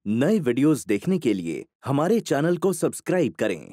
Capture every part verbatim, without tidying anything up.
नए वीडियोस देखने के लिए हमारे चैनल को सब्सक्राइब करें।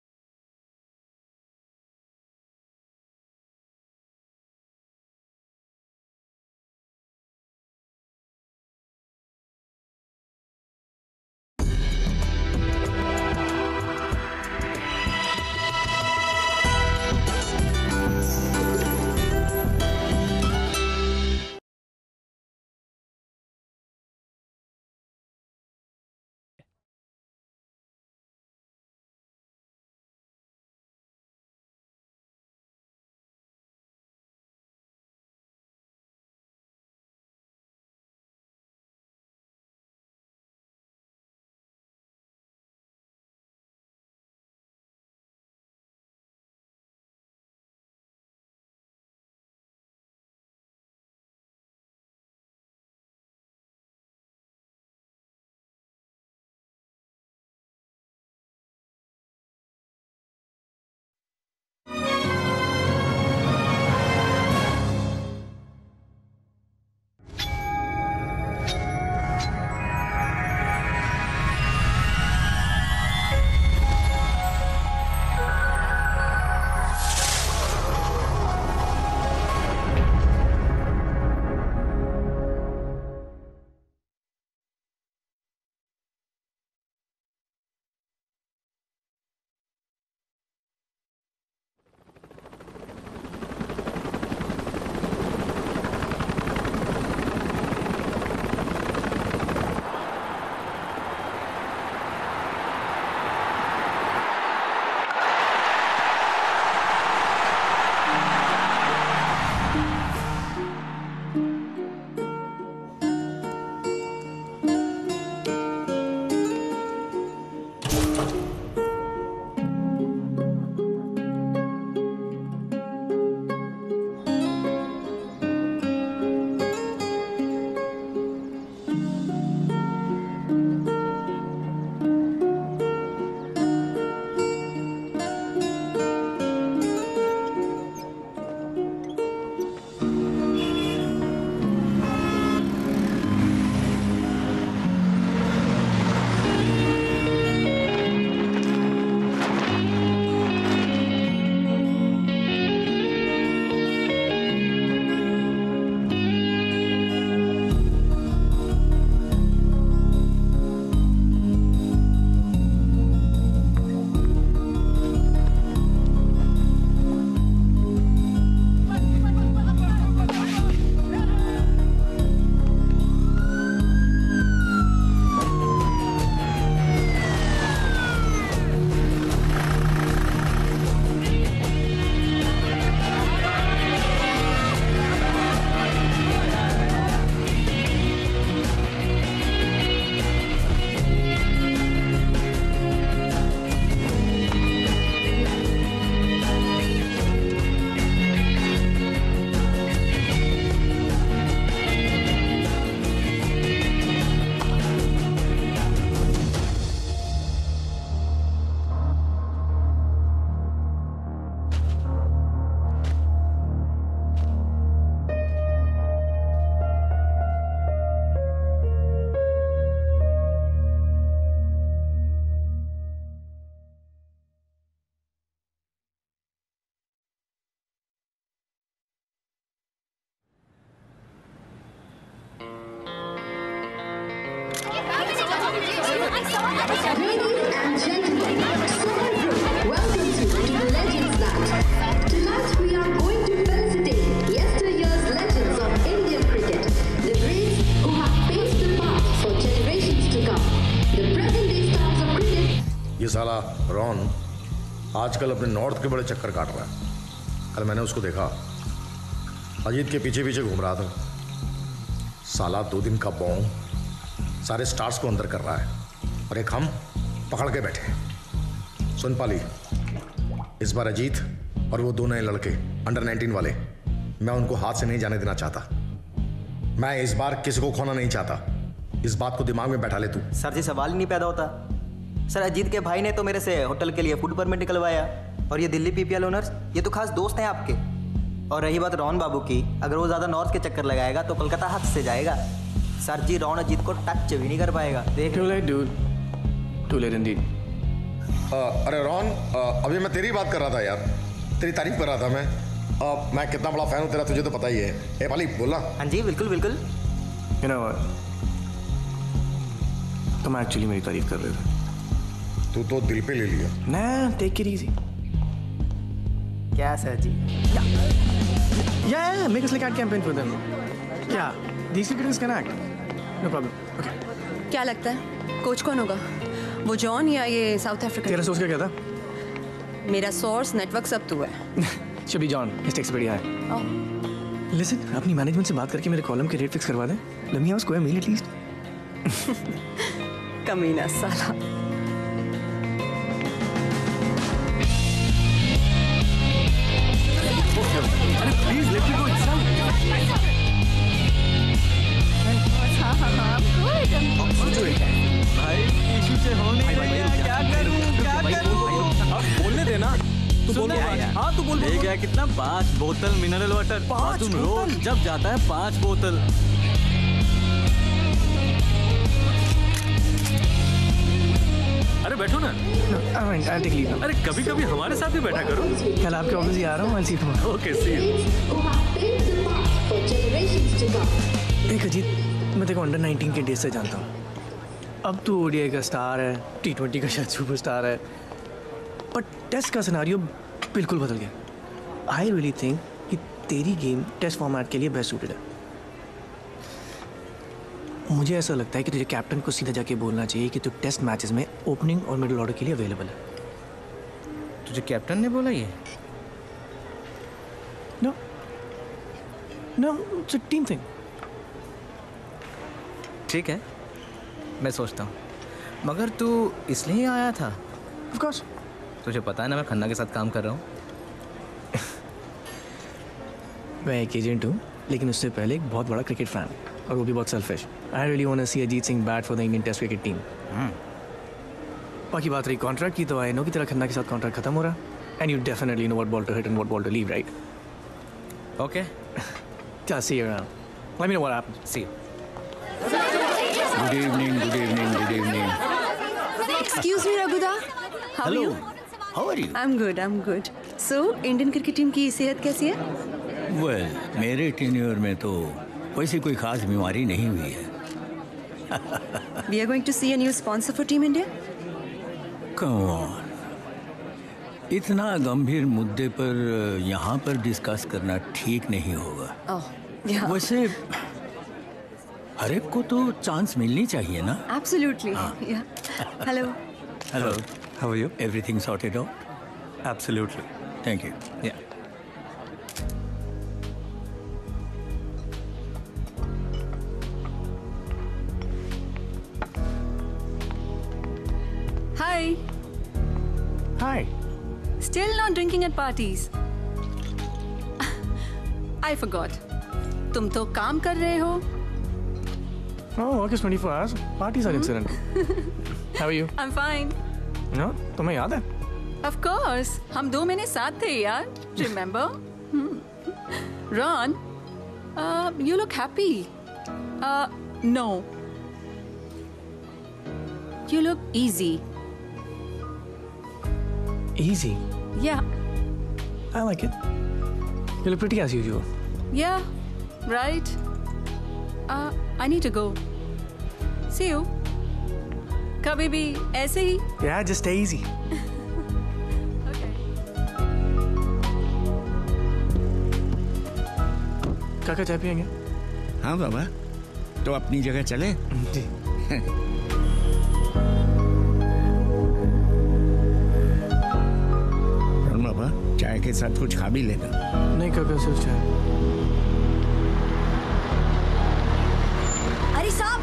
Ladies and gentlemen, Shemaroo, welcome to the Legends Night. Tonight we are going to felicitate yesteryear's legends of Indian cricket, the greats who have paced the path for generations to come, the present day stars of cricket. ये साला Ron आजकल अपने north के बड़े चक्कर काट रहा है। कल मैंने उसको देखा, अजीत के पीछे पीछे घूम रहा था। साला दो दिन का बॉन्ग सारे स्टार्स को अंदर कर रहा है और एक हम पकड़ के बैठे। सुन पाली, इस बार अजीत और वो दो नए लड़के अंडर नाइनटीन वाले, मैं उनको हाथ से नहीं जाने देना चाहता। मैं इस बार किसी को खोना नहीं चाहता। इस बात को दिमाग में बैठा ले तू। सर जी, सवाल ही नहीं पैदा होता। सर, अजीत के भाई ने तो मेरे से होटल के लिए फूड परमिट निकलवाया, और ये दिल्ली पीपीएल ओनर्स ये तो खास दोस्त हैं आपके। और रही बात रॉन बाबू की, अगर वो ज़्यादा नॉर्थ के चक्कर लगाएगा तो कोलकाता हाथ से जाएगा। सर जी रॉन अजीत को टच भी नहीं कर पाएगा। देख Too late, dude. Too late indeed. uh, अरे रॉन, uh, अभी मैं तेरी बात कर रहा था यार, तेरी तारीफ कर रहा था मैं। uh, मैं कितना बड़ा फैन हूँ तेरा तुझे तो पता ही है। ए पाली बोला। हाँ जी बिल्कुल बिल्कुल। You know what? तुम एक्चुअली मेरी तारीफ कर रहे थे। तू तो दिल पे ले लिया। Nah, take it easy. क्या sir ji? Yeah, yeah, make a slick ad campaign for them. Yeah, these cricketers can act. No problem. Okay. क्या लगता है कोच कौन होगा? वो जॉन या ये साउथ अफ्रीका? तेरा सोच का क्या था? मेरा सोर्स नेटवर्क सब तू है। Should be John. His takes pretty high. Oh. Listen, अपनी मैनेजमेंट से बात करके मेरे कॉलम के रेट फिक्स करवा दे। Let me have a square meal at least. कमीना साला। अरे please let me go inside. भाई इशू से हो नहीं रही है, क्या करूं क्या करूं? अब बोलने देना। तू बोल हाँ तू बोल। ले गया कितना? पांच बोतल मिनरल वाटर। पांच तुम बोतल? रोज जब जाता है पांच बोतल। अरे बैठो ना। I'll take leave now. अरे कभी कभी हमारे साथ भी बैठा करो। कल आपके ऑफिस ही आ रहा हूँ। I'll see you tomorrow. Okay see you. Who have paved the path for generations to come. देख अजीत, मैं तेरे को अंडर नाइनटीन के डेज से जानता हूँ। अब तू ओडीआई का स्टार है, टी ट्वेंटी का शायद सुपरस्टार है, पर टेस्ट का सिनारियो बिल्कुल बदल गया। आई रियली थिंक कि तेरी गेम टेस्ट फॉर्मेट के लिए बेस्ट सूटेड है। मुझे ऐसा लगता है कि तुझे कैप्टन को सीधा जाके बोलना चाहिए कि तू टेस्ट मैचेस में ओपनिंग और मिडिल ऑर्डर के लिए अवेलेबल है। तुझे कैप्टन ने बोला ये? No no, it's a team thing. ठीक है, मैं सोचता हूँ। मगर तू इसलिए आया था? Of course. तुझे पता है ना मैं खन्ना के साथ काम कर रहा हूँ। मैं एक एजेंट हूँ, लेकिन उससे पहले एक बहुत बड़ा क्रिकेट फैन, और वो भी बहुत selfish. I really want to see Ajit Singh bat for the Indian test cricket team. बाकी बात रही कॉन्ट्रैक्ट की, तो आई नो कि तेरा खन्ना के साथ कॉन्ट्रैक्ट खत्म हो रहा है। And you definitely know what ball to hit and what ball to leave, right? Okay, चल see you around. Let me know what happens. See you. Good evening, good evening, good evening. Excuse me, Raghuda. How are Hello. you? How are you? I'm good. I'm good. So, Indian cricket team की सेहत कैसी है? Well, मेरे tenure में तो वैसी कोई खास बीमारी नहीं हुई है। We are going to see a new sponsor for Team India. Come on. इतना गंभीर मुद्दे पर यहाँ पर डिस्कस करना ठीक नहीं होगा। Oh, yeah. वैसे हर एक को तो चांस मिलनी चाहिए ना? Absolutely. Yeah. Hello. Hello. How are you? Everything sorted out? Absolutely. Thank you. Yeah. Hi. Hi. Still not drinking at parties. I forgot. तुम तो काम कर रहे हो। Oh, work is twenty-four hours. Parties are incident. How are you? I'm fine. No, तुम्हें याद है? Of course. हम दो महीने साथ थे यार. Remember? Hmm. Ron, uh, you look happy. Uh, no. You look easy. Easy. Yeah. I like it. You look pretty as usual. Yeah. Right. Uh, I need to go. See you. कभी भी ऐसे ही. Yeah, just stay easy. Okay. काका चाय पियेंगे? हाँ बाबा, तो अपनी जगह चले? जी। बाबा, चाय के साथ कुछ खा भी लेना। नहीं काका, सिर्फ चाय। अरे साहब,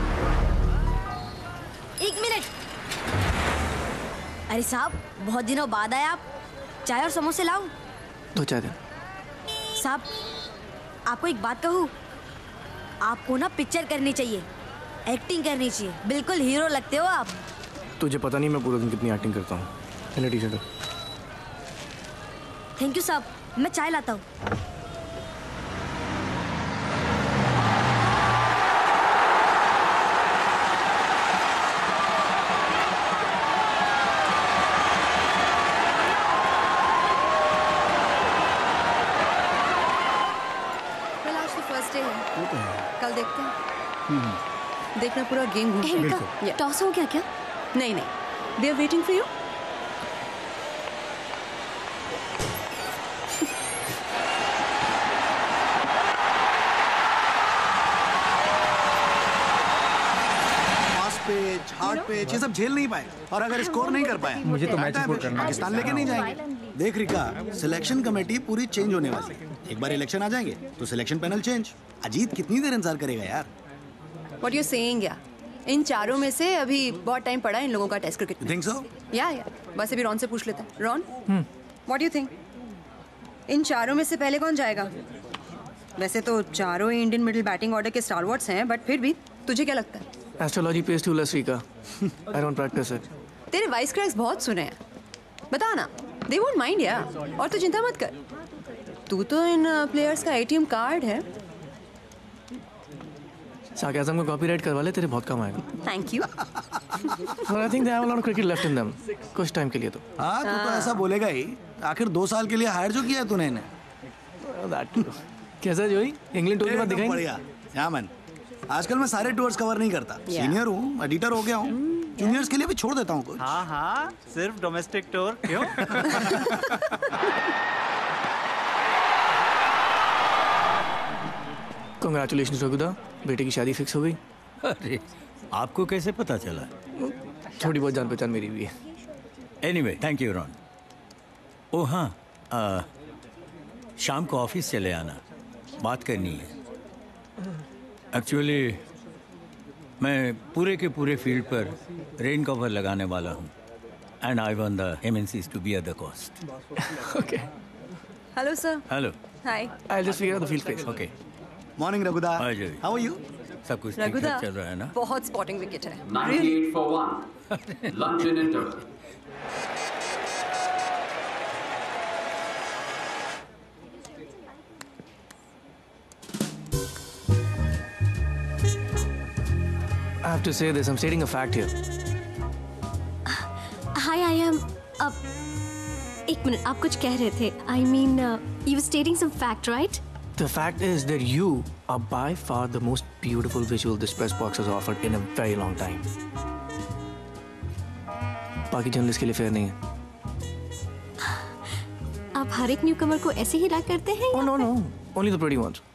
एक मिनट। अरे साहब, बहुत दिनों बाद आए आप। चाय और समोसे लाऊं? दो चाय दे। साहब, आपको एक बात कहूँ, आपको ना पिक्चर करनी चाहिए, एक्टिंग करनी चाहिए। बिल्कुल हीरो लगते हो आप। तुझे पता नहीं मैं पूरा दिन कितनी एक्टिंग करता हूँ। चलो टी शर्ट। थैंक यू साहब, मैं चाय लाता हूँ। पूरा गेम घूम ए, रिका, टॉस हो गया क्या? नहीं नहीं, they are waiting for you. Pitch, hard pitch, ये सब झेल नहीं पाए और अगर स्कोर नहीं कर पाए मुझे तो मैच स्कोर करना है। पाकिस्तान लेके नहीं जाएंगे। देख रिका, सिलेक्शन कमेटी पूरी चेंज होने वाली है। एक बार इलेक्शन आ जाएंगे तो सिलेक्शन पैनल चेंज। अजीत कितनी देर इंतजार करेगा यार? व्हाट यू सेइंग या? इन चारों में से अभी बहुत टाइम पड़ा है इन लोगों का टेस्ट क्रिकेट में। Think so? या या बस अभी रॉन से पूछ लेते हैं। Ron, what you think? इन चारों में से पहले कौन जाएगा? वैसे तो चारों ही इंडियन मिडिल बैटिंग ऑर्डर के स्टारवॉट्स हैं, बट फिर भी तुझे क्या लगता है? Astrology pays too less, Rika. I don't practice it. तेरे वाइस क्रैक्स बहुत सुने हैं, बता ना, दे वोंट माइंड या। और तू चिंता मत कर, तू तो इन प्लेयर्स का एटीएम कार्ड है। सार्केज़म को कॉपीराइट करवा ले, तेरे बहुत काम आएगा। Thank you. But I think they have a lot of cricket left in them. कुछ टाइम के लिए तो। हाँ, तू तो ऐसा बोलेगा ही। आखिर दो साल के लिए हायर जो किया है तूने इन्हें। That too. कैसा जोई? इंग्लैंड टूर के बाद दिखाएंगे? बढ़िया। या मैन, आजकल मैं सारे टूर्स कवर नहीं करता। सीनियर हूँ, एडिटर हो गया हूँ। जूनियर्स के लिए भी छोड़ देता हूँ कुछ। हाँ हाँ, सिर्फ डोमेस्टिक टूर क्यों? Congratulations रघुदा, बेटे की शादी फिक्स हो गई। अरे आपको कैसे पता चला? थोड़ी बहुत जान पहचान मेरी भी है। Anyway, thank you Ron. Oh हाँ, आ, शाम को ऑफिस चले आना, बात करनी है। एक्चुअली मैं पूरे के पूरे फील्ड पर रेन कवर लगाने वाला हूँ and I want the MNCs to be at the cost. Okay. Hello sir. Hello. Hi. I'll just figure out the field space. Okay. Morning Raghuda. Hi Jay. How are you? सब कुछ ठीक रघुदा, ठाक चल रहा है ना? बहुत स्पॉटिंग विकेट है। ninety-eight for one. Lunch in interval. I have to say this. I'm stating a fact here. Hi, I am. अब एक मिनट, आप कुछ कह रहे थे. I mean, uh, you were stating some fact, right? The fact is that you are by far the most beautiful visual this press box has offered in a very long time. बाकी journalist के लिए fair नहीं है. आप हर एक newcomer को ऐसे ही like करते हैं? Oh no no, only the pretty ones.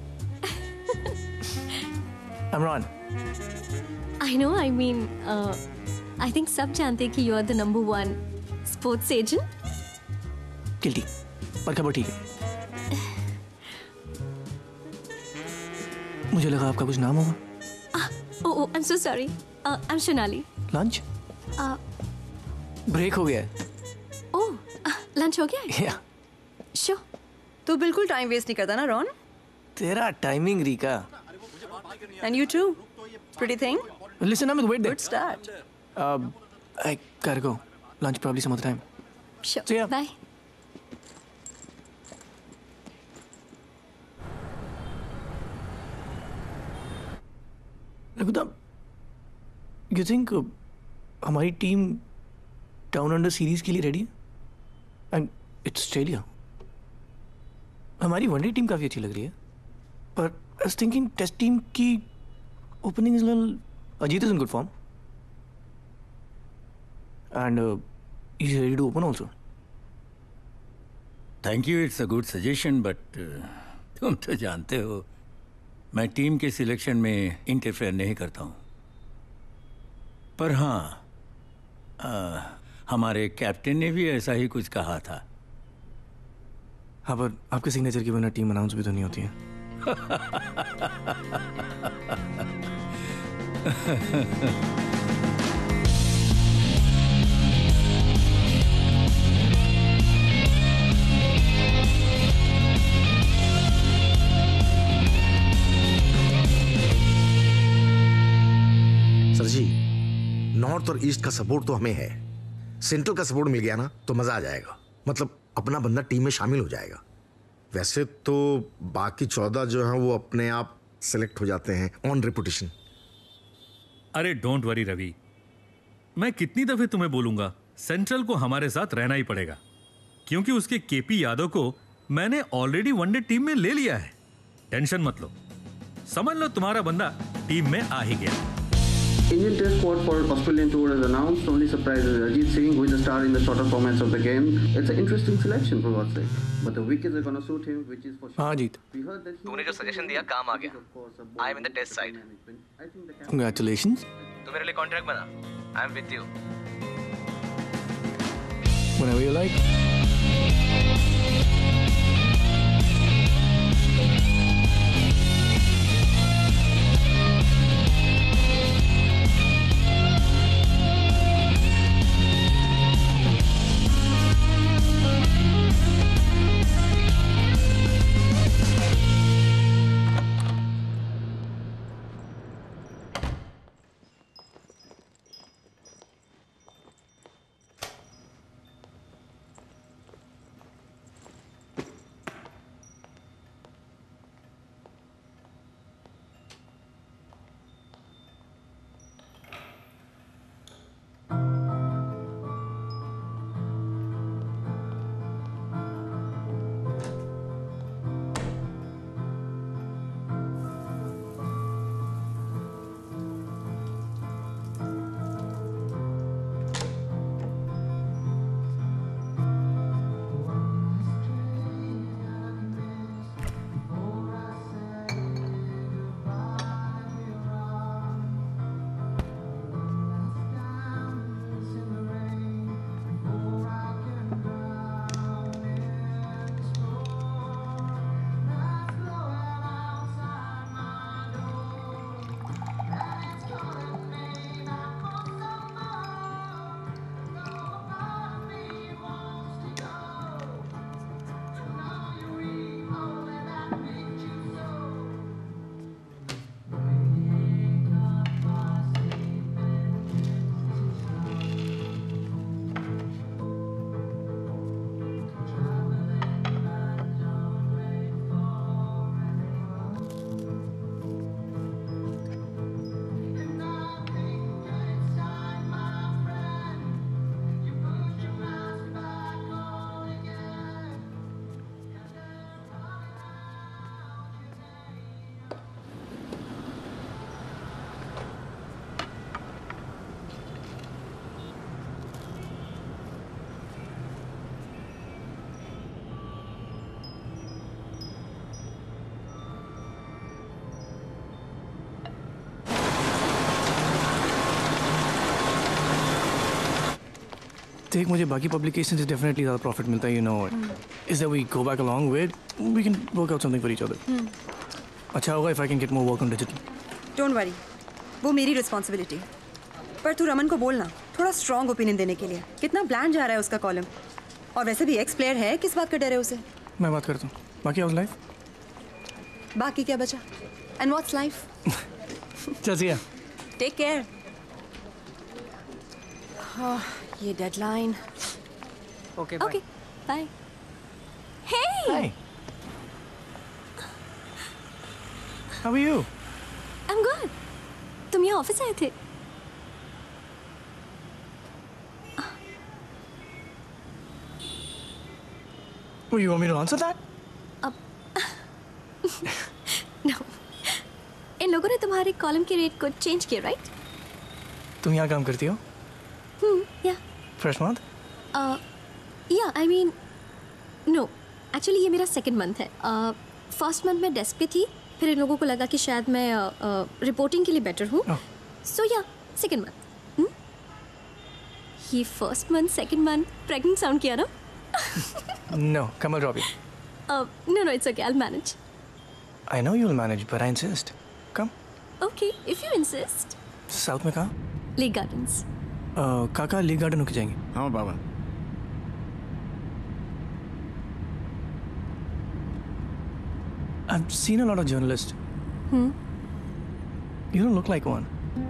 I'm Ron. I know. I mean, uh, I think सब जानते हैं कि you are the number one sports agent. Guilty. पर खबर ठीक है. मुझे लगा आपका कुछ नाम होगा. Ah, oh, oh, I'm so sorry. Uh, I'm Shonali. Lunch? Uh, break हो गया है. oh, uh, lunch हो गया है? Yeah. Sure. तू बिल्कुल टाइम वेस्ट नहीं करता ना रॉन? तेरा timing Rika. And you too. Pretty thing. Listen, I'm with wait there. Good start. Uh, I gotta go. Lunch probably some other time. Sure. See ya. Bye. Raghuda, you think uh, हमारी team down under series के लिए ready है? And it's Australia. हमारी one day team काफ़ी अच्छी लग रही है, पर I was thinking test team की opening is little. Ajit is in good form and he is ready to open also. Thank you, it's a good suggestion, but तुम तो जानते हो मैं टीम के सिलेक्शन में इंटरफेयर नहीं करता हूँ. पर हाँ, आ, हमारे कैप्टन ने भी ऐसा ही कुछ कहा था. हाँ, पर आपके सिग्नेचर के बिना टीम अनाउंस भी तो नहीं होती है. सर जी, नॉर्थ और ईस्ट का सपोर्ट तो हमें है. सेंट्रल का सपोर्ट मिल गया ना तो मजा आ जाएगा. मतलब अपना बंदा टीम में शामिल हो जाएगा. वैसे तो बाकी चौदह जो हैं वो अपने आप सेलेक्ट हो जाते हैं ऑन रेपुटेशन. अरे डोंट वरी रवि, मैं कितनी दफे तुम्हें बोलूंगा, सेंट्रल को हमारे साथ रहना ही पड़ेगा, क्योंकि उसके केपी यादव को मैंने ऑलरेडी वनडे टीम में ले लिया है. टेंशन मत लो, समझ लो तुम्हारा बंदा टीम में आ ही गया. Indian Test squad for Australian tour is announced. Only surprise is Ajit Singh, who is a star in the shorter formats of the game. It's an interesting selection for God's sake. But the wickets are going to suit him, which is for sure. हाँ जीत. We heard that he तूने जो suggestion दिया काम आ गया. I am in the test side. Congratulations. तू मेरे लिए contract बना. I am with you. Whenever you like. देख मुझे बाकी पब्लिकेशन से डेफिनेटली ज़्यादा प्रॉफिट मिलता है, you know it is that we go back along with we can work out something for each other. अच्छा होगा if I can get more work on digital. Don't worry, वो मेरी responsibility. पर तू रमन को बोलना थोड़ा स्ट्रॉन्ग ओपिनियन देने के लिए. कितना ब्लैंड जा रहा है उसका कॉलम. और वैसे भी एक्स प्लेयर है, किस बात का डर है उसे. मैं बात करता हूँ. बाकी हाउस लाइफ. बाकी क्या बचा. And what's life. चल सिया. Take care. ये deadline. Okay okay bye. Hey hi. How are you. I am good. तुम यहाँ ऑफिस आए थे. Oh, you want me to answer that? अब no. इन लोगों ने तुम्हारे कॉलम के रेट को चेंज किया, राइट? तुम यहाँ काम करती हो? हम्म, या. Fresh month? या, आई मीन नो, एक्चुअली ये मेरा सेकंड मंथ है. फर्स्ट मंथ मैं डेस्क पे थी, फिर इन लोगों को लगा कि शायद मैं रिपोर्टिंग के लिए बेटर हूँ, सो या सेकंड मंथ. ये first month second month pregnant sound किया ना? No, come I'll drop you. Uh, no, no, it's okay. I'll manage. I know you'll manage, but I insist. Come. Okay, if you insist. South में कहाँ? Lake Gardens. Uh, काका lake garden होके जाएंगे. हाँ बाबा. I've seen a lot of journalists. Hmm. You don't look like one.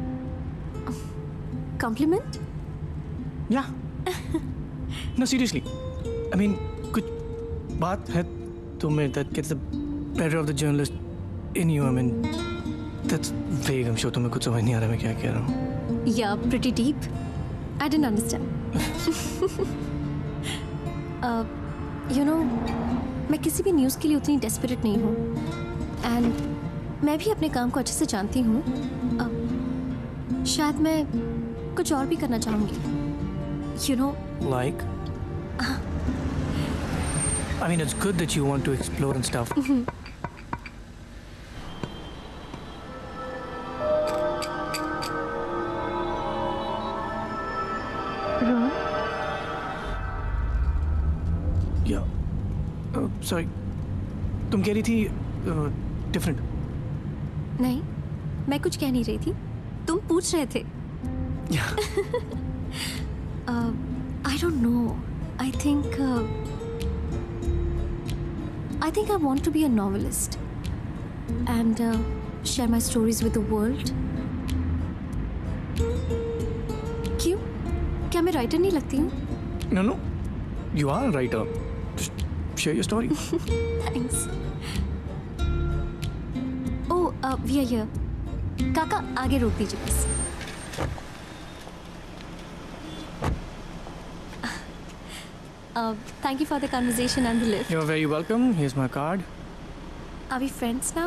Compliment? Yeah. No, seriously. I mean, कुछ बात है तुम्हें that gets the better of the journalist in you. I mean, that's vague. I'm sure तुम्हें कुछ समझ नहीं आ रहा मैं क्या कह रहा हूँ. Yeah, pretty deep. I didn't understand. uh, you know, मैं किसी भी न्यूज़ के लिए उतनी desperate नहीं हूँ. And मैं भी अपने काम को अच्छे से जानती हूँ. uh, शायद मैं कुछ और भी करना चाहूंगी। You know, Like? I mean, it's good that you want to explore and stuff. Ron? Yeah. Uh, sorry. तुम कह रही थी डिफरेंट। uh, नहीं, मैं कुछ कह नहीं रही थी, तुम पूछ रहे थे। I don't know, I think I think I want to be a novelist and share my stories with the world. क्यों, क्या मैं राइटर नहीं लगती हूँ? No, no. You are a writer. Just share your story. Thanks. Oh, uh, we are here. काका आगे रोक दीजिए बस। Uh, thank you for the conversation and the lift. You're very welcome. Here's my card. Are we friends now?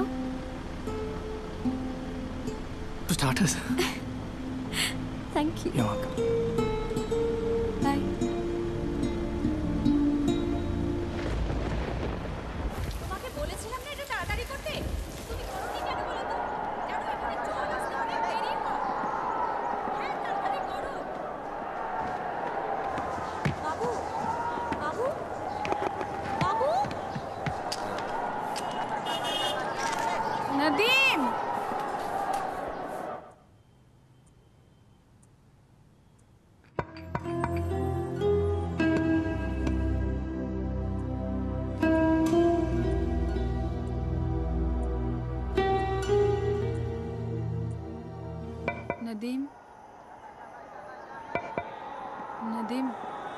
For starters. Thank you. You're welcome. Bye. তোমাকে বলেছিলাম না একটু তাড়াতাড়ি করতে, তুমি করোনি কেন বলো তো? জানো এখানে জল আসতে অনেক দেরি হয়। হ্যাঁ, তাড়াতাড়ি করো। বাবু, বাবু, বাবু, নদীম। नदीम, नदीम,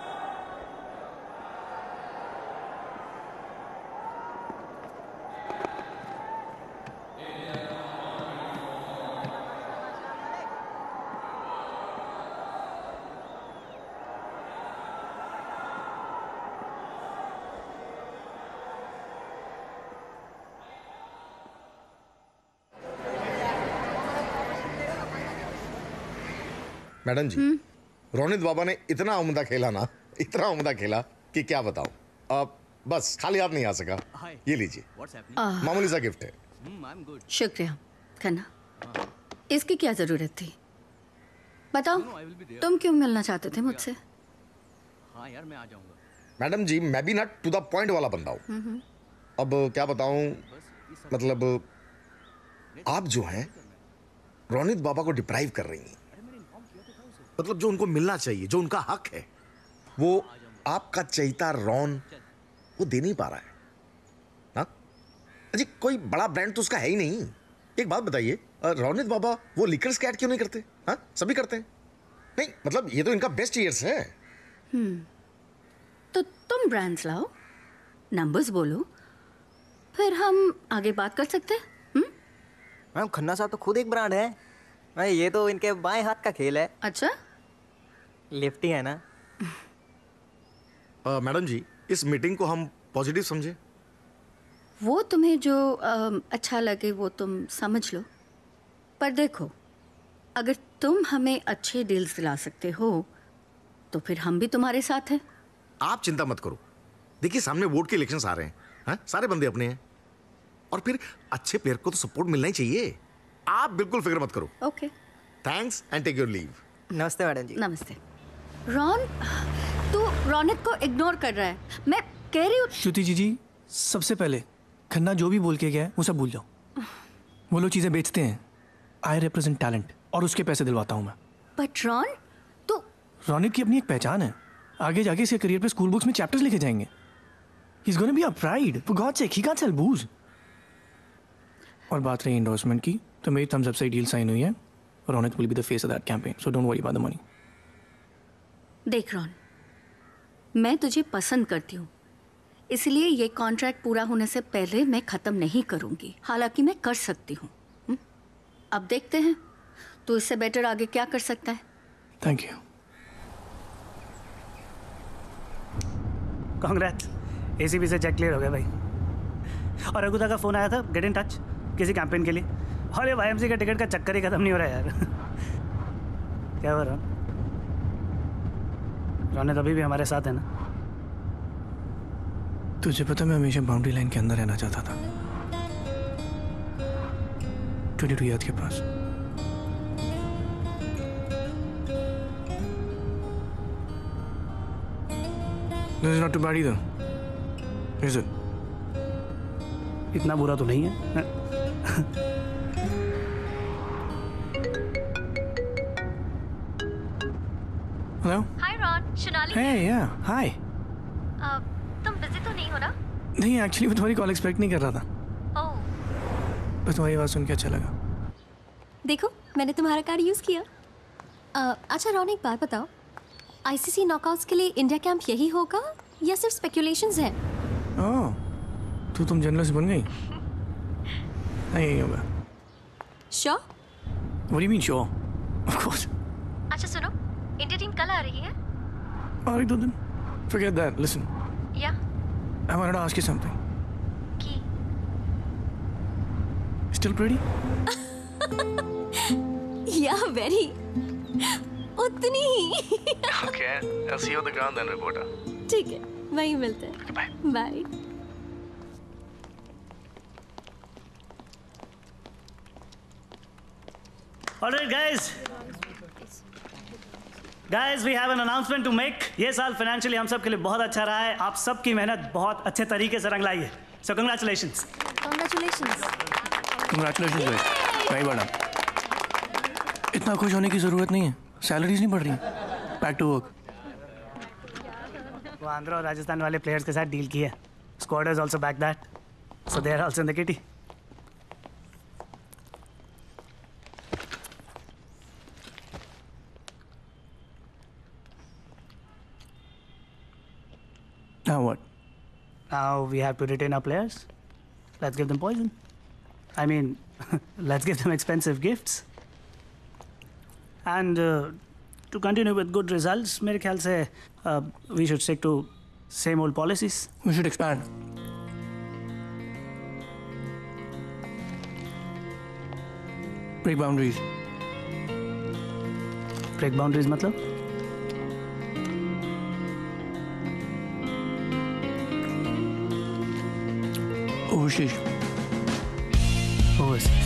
मैडम जी, रोनित बाबा ने इतना उम्दा खेला ना, इतना उम्दा खेला कि क्या बताऊं। अब बस खाली हाथ नहीं आ सका। ये लीजिए, मामूली सा गिफ्ट है। शुक्रिया खन्ना, इसकी क्या जरूरत थी? बताओ, तुम क्यों मिलना चाहते थे मुझसे? हाँ यार, मैं आ जाऊंगा। मैडम जी, मैं भी ना टू द पॉइंट वाला बंदा हूं। अब क्या बताऊं, मतलब आप जो हैं रोनित बाबा को डिप्राइव कर रही हैं। मतलब जो उनको मिलना चाहिए, जो उनका हक है, वो आपका चहेता रॉन वो दे नहीं पा रहा है। हाँ अजी, कोई बड़ा ब्रांड तो उसका है ही नहीं। एक बात बताइए, रोनित बाबा वो लिकर स्कैट क्यों नहीं करते? हाँ, सभी करते हैं। नहीं मतलब ये तो इनका बेस्ट ईयर्स है। हम्म, तो तुम ब्रांड्स लाओ, नंबर्स बोलो, फिर हम आगे बात कर सकते हैं। मैम, खन्ना साहब तो खुद एक ब्रांड है। मैं ये तो इनके बाएं हाथ का खेल है। अच्छा, लिफ्टी है ना। uh, मैडम जी, इस मीटिंग को हम पॉजिटिव समझे। वो तुम्हें जो आ, अच्छा लगे वो तुम समझ लो, पर देखो, अगर तुम हमें अच्छे डील्स दिला सकते हो तो फिर हम भी तुम्हारे साथ हैं। आप चिंता मत करो। देखिए, सामने वोट के इलेक्शंस आ रहे हैं। हाँ, सारे बंदे अपने हैं, और फिर अच्छे प्लेयर को तो सपोर्ट मिलना ही चाहिए। आप बिल्कुल फिक्र मत करो। Okay, thanks and take your leave. नमस्ते मैडम जी। नमस्ते। रॉन, तू रौनक को इग्नोर कर रहा है। मैं कह रही हूँ। श्रुति जी जी, सबसे पहले खन्ना जो भी बोल के गया है वो सब भूल जाओ। वो लोग चीजें बेचते हैं, आई रिप्रेजेंट टैलेंट, और उसके पैसे दिलवाता हूँ मैं। बट रॉन, तू रौनक की अपनी एक पहचान है। आगे जाके इसके करियर पे स्कूल बुक्स में चैप्टर्स लिखे जाएंगे। He is gonna be a pride, for God sake, he can't sell booze. और बात रही एंडोर्समेंट की, तो मेरी थम्स अप से डील साइन हुई है। Raunak will be the face of that campaign, so don't worry about the money. देख रॉन, मैं तुझे पसंद करती हूँ, इसलिए ये कॉन्ट्रैक्ट पूरा होने से पहले मैं ख़त्म नहीं करूँगी। हालांकि मैं कर सकती हूँ। अब देखते हैं तो इससे बेटर आगे क्या कर सकता है। Thank you. कांग्रेट्स, एसीबी से चेक क्लियर हो गया भाई। और रघुदा का फ़ोन आया था, गेट इन टच किसी कैंपेन के लिए। अरे वाईएमसी का टिकट का चक्कर ही खत्म नहीं हो रहा है यार। क्या हुआ रॉन? रॉन तो अभी भी हमारे साथ है ना? तुझे पता मैं हमेशा बाउंड्री लाइन के अंदर रहना चाहता था, ट्वेंटी टू याद के पास। This is not too bad either, is it? इतना बुरा तो नहीं है। Hello? Hi Ron, Shunali। Hey, yeah, hi। uh, तुम बिजी तो नहीं हो ना? नहीं, एक्चुअली मैं तुम्हारी कॉल एक्सपेक्ट नहीं कर रहा था। ओह। बस तुम्हारी आवाज़ सुन के अच्छा लगा। देखो, मैंने तुम्हारा कार्ड यूज़ किया। uh, अच्छा रॉन, एक बात बताओ, आईसीसी नॉकआउट्स के लिए इंडिया कैंप यही होगा या सिर्फ स्पेकुलेशंस हैं? ओह, तो तुम जर्नलिस्ट बन गई? नहीं, यही होगा। Sure? What do you mean sure? Of course। अच्छा सुनो, इंडिया टीम कल आ रही है। और एक दो दिन। Forget that. Listen, या I wanted to ask you something. की? Still pretty? या वेरी, उतनी ही। Okay, I'll see you on the ground then, reporter। ठीक है, वहीं मिलते हैं। Bye। Bye. All right, guys. Guys, we have an announcement to make. ये साल फाइनेंशियली हम सब के लिए बहुत अच्छा रहा है। आप सब की मेहनत बहुत अच्छे तरीके से रंग लाई है। So congratulations. Congratulations। Congratulations भाई, भाई बड़ा। इतना खुश होने की ज़रूरत नहीं है, सैलरीज नहीं बढ़ रही। Back to work। वो आंध्र और राजस्थान वाले प्लेयर्स के साथ डील की है। Squad is also back that, so they are also in the kitty. Now what? Now we have to retain our players. Let's give them poison. I mean, let's give them expensive gifts. And uh, to continue with good results, मेरे ख्याल से uh, we should stick to same old policies. We should expand. Break boundaries. Break boundaries मतलब? Overseas. Overseas.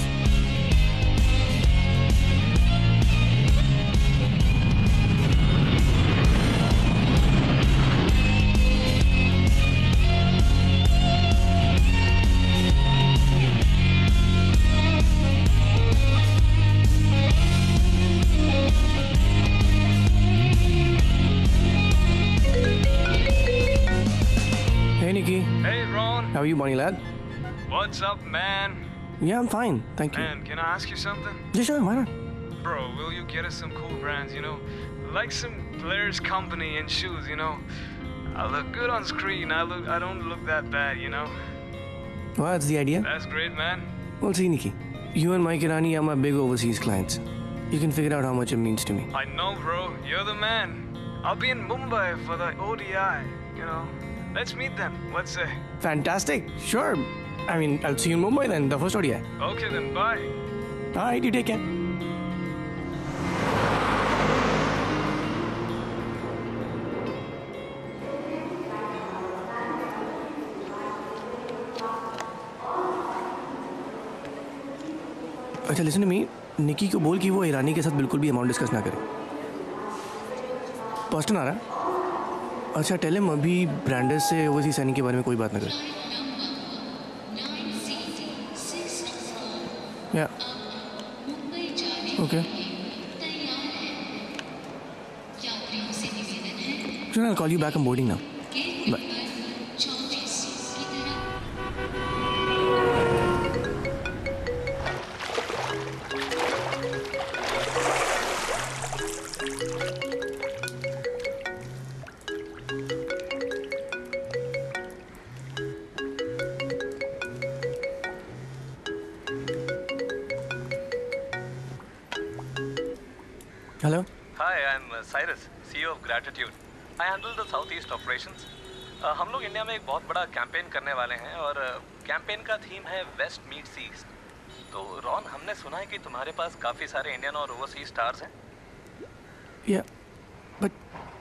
Hey Nikki. Hey Ron. How are you, Bonnie lad? What's up, man? Yeah, I'm fine, thank you. Man, can I ask you something? Yeah, sure, why not? Bro, will you get us some cool brands, you know? Like some Players Company and shoes, you know? I look good on screen. I look I don't look that bad, you know? Well, that's the idea. That's great, man. Well, see, Nikki, you and Mike Irani are my big overseas clients. You can figure out how much it means to me. I know, bro. You're the man. I'll be in Mumbai for the O D I, you know? Let's meet then. Let's say. Fantastic. Sure. I mean, I'll see you in Mumbai then, the first O D I. Okay then, bye. All right, you take care. अच्छा listen me, Nikki को बोल कि वो ईरानी के साथ बिल्कुल भी amount discuss ना करे। पर्सन आ रहा है? अच्छा टेल हिम अभी ब्रांडर्स से ओवरसीज साइनिंग के बारे में कोई बात ना करे। या okay, so I'll call you back. I'm boarding now. Bye. Hello. Hi, I'm uh, Cyrus, C E O of Gratitude. I handle the Southeast operations. Uh, हम लोग इंडिया में एक बहुत बड़ा कैंपेन करने वाले हैं और कैंपेन का थीम है वेस्ट मीट्स ईस्ट। तो रॉन, हमने सुना है कि तुम्हारे पास काफ़ी सारे इंडियन और ओवरसीज स्टार्स हैं। Yeah, but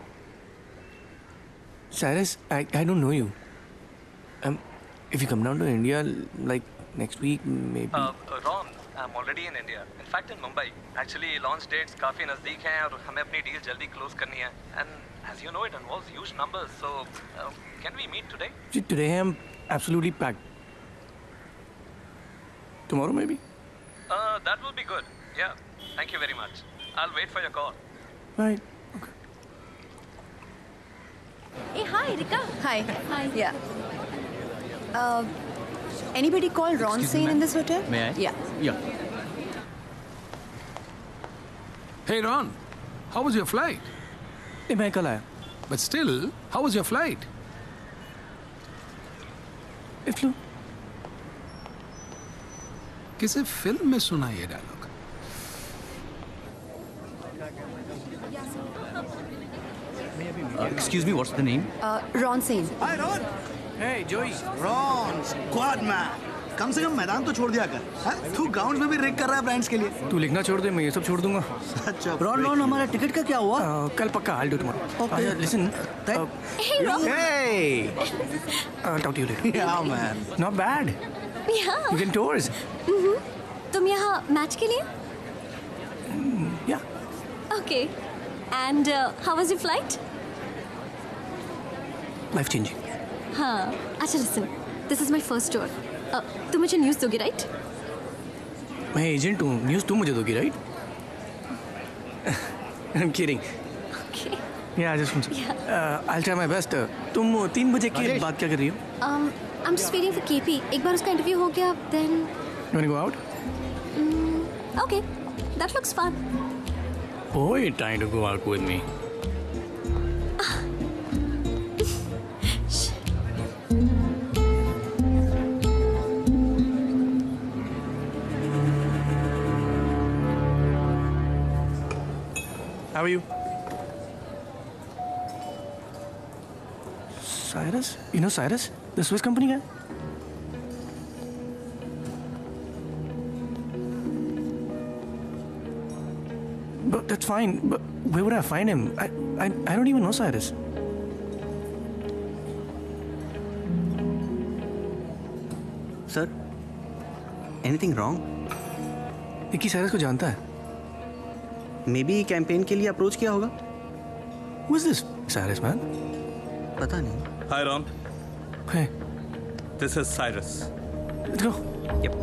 Cyrus, I, I don't know you. Um, if you come down to India, like next week, maybe. Uh, Ron, I'm already in India. In fact, in Mumbai. Actually, launch dates काफी नजदीक हैं और हमें अपनी deal जल्दी close करनी है. And as you know, it involves huge numbers. So, uh, can we meet today? See, today I'm absolutely packed. Tomorrow, maybe. Uh, that will be good. Yeah. Thank you very much. I'll wait for your call. Right. Hey, hi, Rika. Hi. Hi. Yeah. Uh, anybody call Ron Excuse me, Sain in ma'am. this hotel? May I? Yeah. Yeah. Hey Ron, how was your flight? Hey, मैं कल आया. But still, how was your flight? It flew. किसी film में सुना ये dialogue? Excuse me, what's the name? Uh, Ron Sain. Hi, Ron. Hey, Joey. Ron, squad man. कम से कम मैदान तो छोड़ दिया कर. हाँ? तू ग्राउंड्स में भी रेक कर रहा है ब्रांड्स के लिए. तू लिखना छोड़ दे, मैं ये सब छोड़ दूंगा. अच्छा. रॉन रॉन हमारा टिकट का क्या हुआ? कल पक्का. I'll do tomorrow. Okay. Listen. Hey, Ron. Hey. I'll talk to you later. Yeah, man. Not bad. Yeah. You can tours. Mhm. तुम यहाँ मैच के लिए? Yeah. Okay. And uh, how was your flight? Life changing. हाँ. अच्छा, listen. This is my first tour. Uh, तुम मुझे news दोगे, right? मैं एजेंट हूँ. न्यूज़ तुम मुझे दोगी, right? I'm kidding. Okay. Yeah, just one second. Uh, I'll try my best. तुम तीन बजे के बाद क्या कर रही हो? Um, I'm just waiting for K P. एक बार उसका इंटरव्यू हो गया, then. You wanna go out? Mm, okay. That looks fun. Oh, you're trying to go out with me. How are you? Cyrus? You know Cyrus? The Swiss company guy? But that's fine. But where would I find him? I, I, I don't even know Cyrus. Sir, anything wrong? Nikki Cyrus को जानता है. May be campaign के लिए approach किया होगा. Who is this Cyrus man? पता नहीं. Hi, Ron. Hey. This is Cyrus. Let's go. Yep.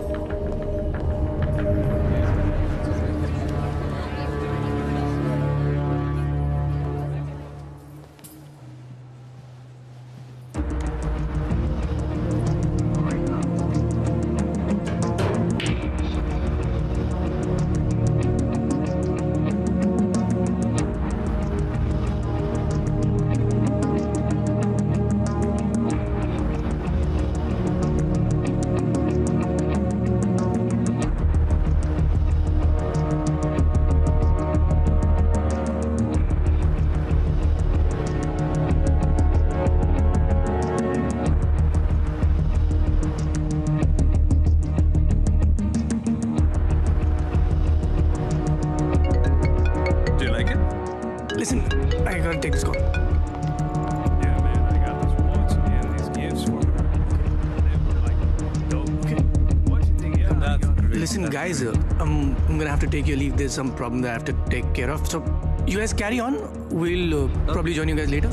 Guys, uh, I'm, I'm gonna have to take your leave. There's some problem that I have to take care of. So, you guys carry on. We'll uh, probably join you guys later.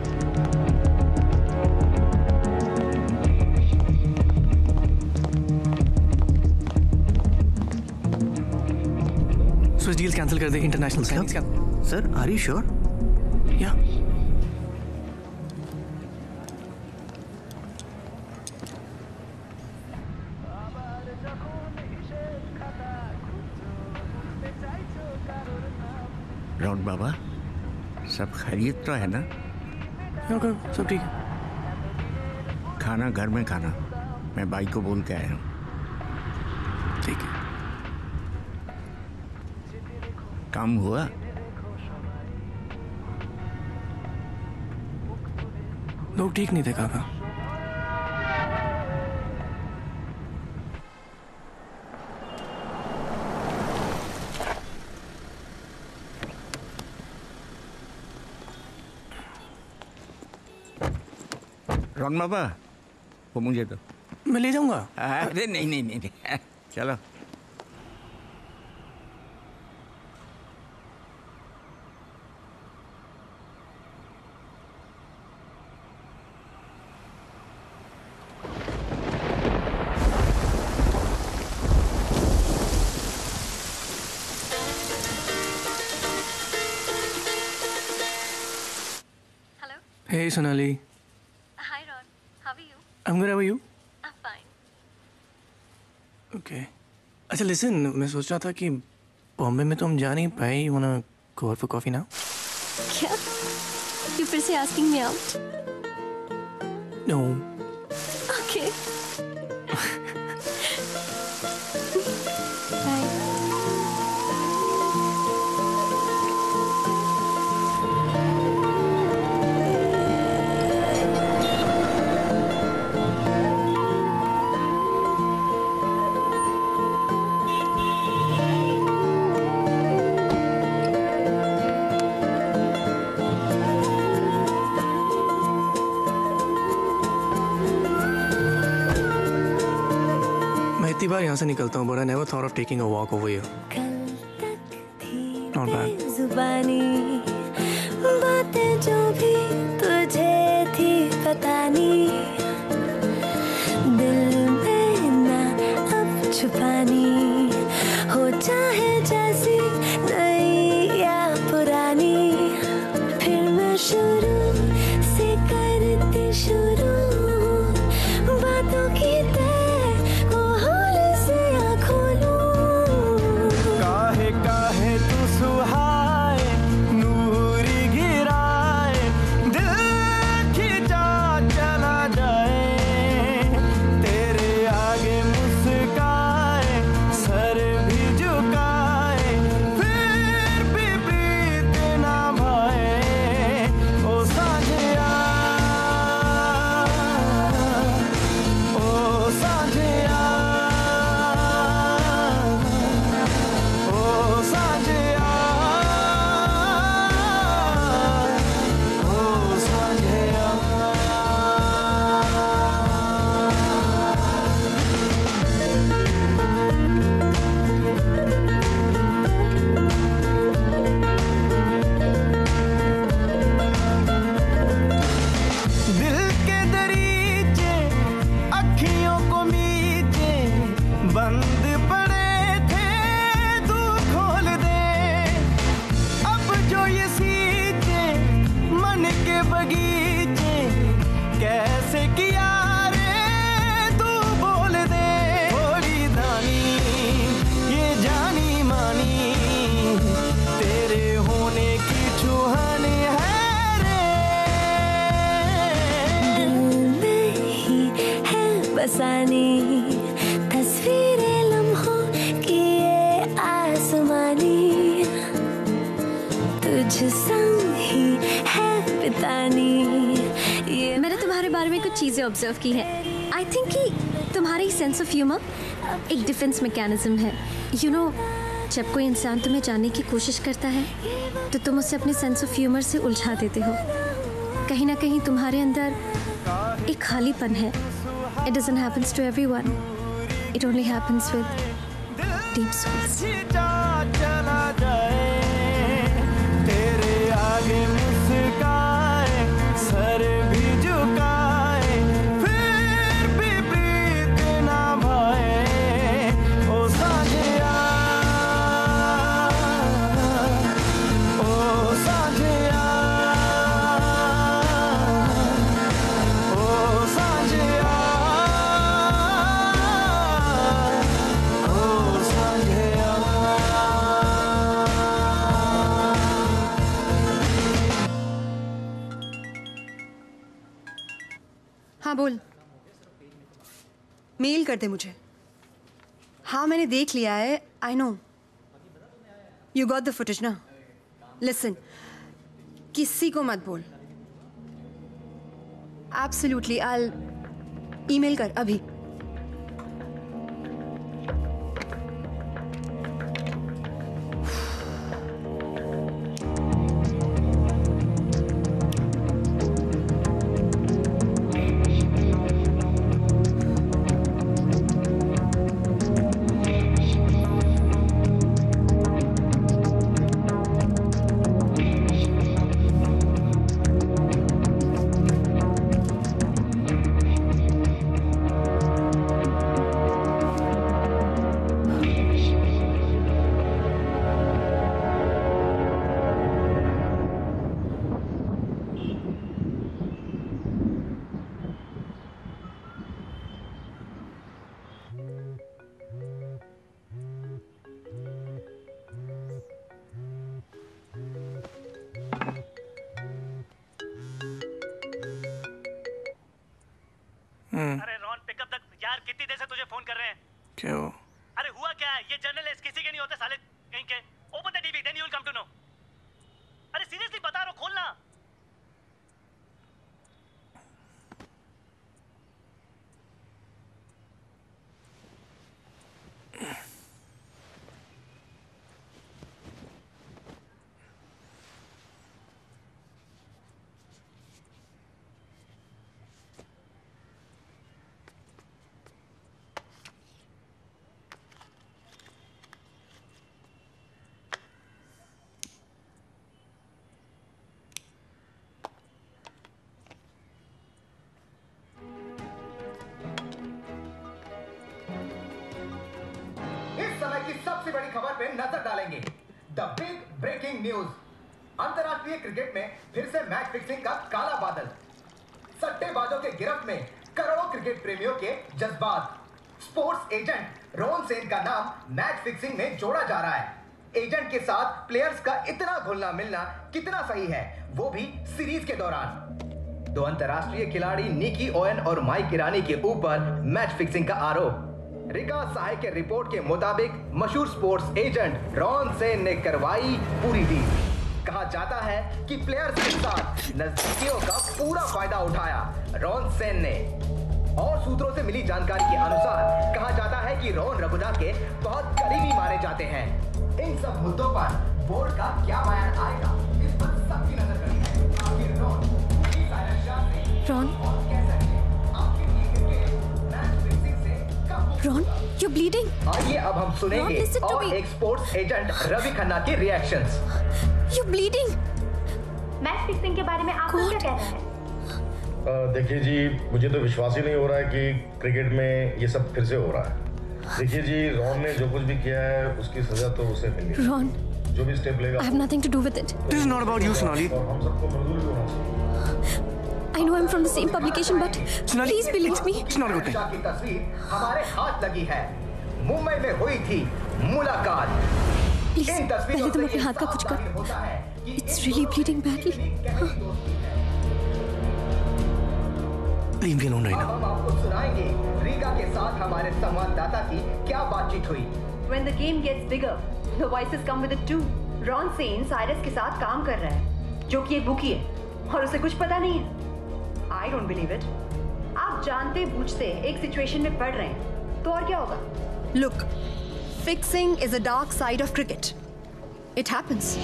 Swiss deals cancel कर दे. International signings cancel. Sir, are you sure? Yeah. राउंड बाबा, सब खैरियत तो है ना? सब ठीक है. खाना घर में खाना. मैं भाई को बोल के आया हूँ. ठीक है. काम हुआ? लोग ठीक नहीं थे काका. रॉन बाबा वो मुझे दो। मैं ले जाऊंगा। अरे नहीं नहीं नहीं, नहीं। चलो। Hey Sonali. Hi Ron, how are you? I'm good. How are you? I'm fine. Okay. अच्छा listen, मैं सोच रहा था कि बॉम्बे में तो हम जा नहीं पाए. You wanna go out for coffee now? क्या? You फिर से asking me out? No. Okay. Bye. इतनी बार यहाँ से निकलता हूँ, but I never thought of taking a walk over here. Not bad. जुबानी बातें जो भी तुझे थी बतानी, दिल में ना अब छुपानी, हो चाहे जैसी नई या पुरानी, फिर मैं शुरू से करती शुरू बातों की तस्वीरें लम्हों की ये आसमानी, तुझ संग ही है बितानी। ये मैंने तुम्हारे बारे में कुछ चीज़ें ऑब्जर्व की है. आई थिंक कि तुम्हारी सेंस ऑफ ह्यूमर एक डिफेंस मैकेनिज्म है. यू you नो know, जब कोई इंसान तुम्हें जानने की कोशिश करता है तो तुम उसे अपने सेंस ऑफ ह्यूमर से उलझा देते हो. कहीं ना कहीं तुम्हारे अंदर एक खालीपन है. It doesn't happen to everyone. It only happens with deep souls. तेरे आगे मुस्काए, सर भी झुकाए, फिर भी प्रीत ना भाए, ओ साजिया, ओ साजिया, ओ साजिया. हाँ बोल. मेल कर दे मुझे. हाँ मैंने देख लिया है. I know you got the footage ना. लिसन, किसी को मत बोल. एब्सोल्युटली. आई ईमेल कर अभी. कर रहे हैं। क्या हो? अरे हुआ क्या है, ये जर्नलिस्ट किसी के नहीं होते साले कहीं के। Open the TV, then you will come to know. अरे सीरियसली बता रहा हूं, खोलना। की सबसे बड़ी खबर पे नजर डालेंगे। द बिग ब्रेकिंग न्यूज, अंतरराष्ट्रीय क्रिकेट में फिर से मैच फिक्सिंग का काला बादल। सट्टेबाजों के गिरफ्त में करोड़ों क्रिकेट प्रेमियों के जज्बात। स्पोर्ट्स एजेंट रोहन सेन का नाम मैच फिक्सिंग में जोड़ा जा रहा है। एजेंट के साथ प्लेयर्स का इतना घुलना मिलना कितना सही है, वो भी सीरीज के दौरान। दो अंतरराष्ट्रीय खिलाड़ी निकी ओवेन और माइक ईरानी के ऊपर मैच फिक्सिंग का आरोप। रिका साहे के रिपोर्ट के मुताबिक मशहूर स्पोर्ट्स एजेंट रोहन सेन ने करवाई पूरी डील। कहा जाता है कि प्लेयर्स के साथ नजदीकियों का पूरा फायदा उठाया रोहन सेन ने। और सूत्रों से मिली जानकारी के अनुसार कहा जाता है कि रोहन रघुना के बहुत करीबी माने जाते हैं। इन सब मुद्दों पर बोर्ड का क्या बयान आएगा, इस पर सबकी नजर गई है। आखिर रोहन रॉन, you're bleeding. आइए अब हम सुनेंगे Ron, और एक स्पोर्ट्स एजेंट रवि खन्ना के reactions. You're bleeding. Match fixing के बारे में आपका क्या कहना है? देखिए जी, मुझे तो विश्वास ही नहीं हो रहा है कि क्रिकेट में ये सब फिर से हो रहा है। देखिए जी, रॉन ने जो कुछ भी किया है उसकी सजा तो उसे मिलेगी। Ron, जो भी स्टेप लेगा। I have nothing to do with it. This is not about you, Sonali. हम सबको मंजूर भी होना चाहिए। I know I'm from the same publication, but please believe me. It's not a good thing. की तस्वीर हमारे हाथ लगी है। मुंबई में हुई थी मुलाकात। Please, पहले तुम अपने हाथ का कुछ कर। It's really bleeding badly. Leave me alone right now. हम आपको सुनाएंगे रीगा के साथ हमारे संवाददाता की क्या बातचीत हुई। When the game gets bigger, the voices come with it too. Ron Sen Cyrus के साथ काम कर रहा है, जो कि एक बुकी है और उसे कुछ पता नहीं है। I don't believe it. आप जानते बूझते एक सिचुएशन में पड़ रहे हैं, तो और क्या होगा? Look, fixing is a dark side of cricket. It happens.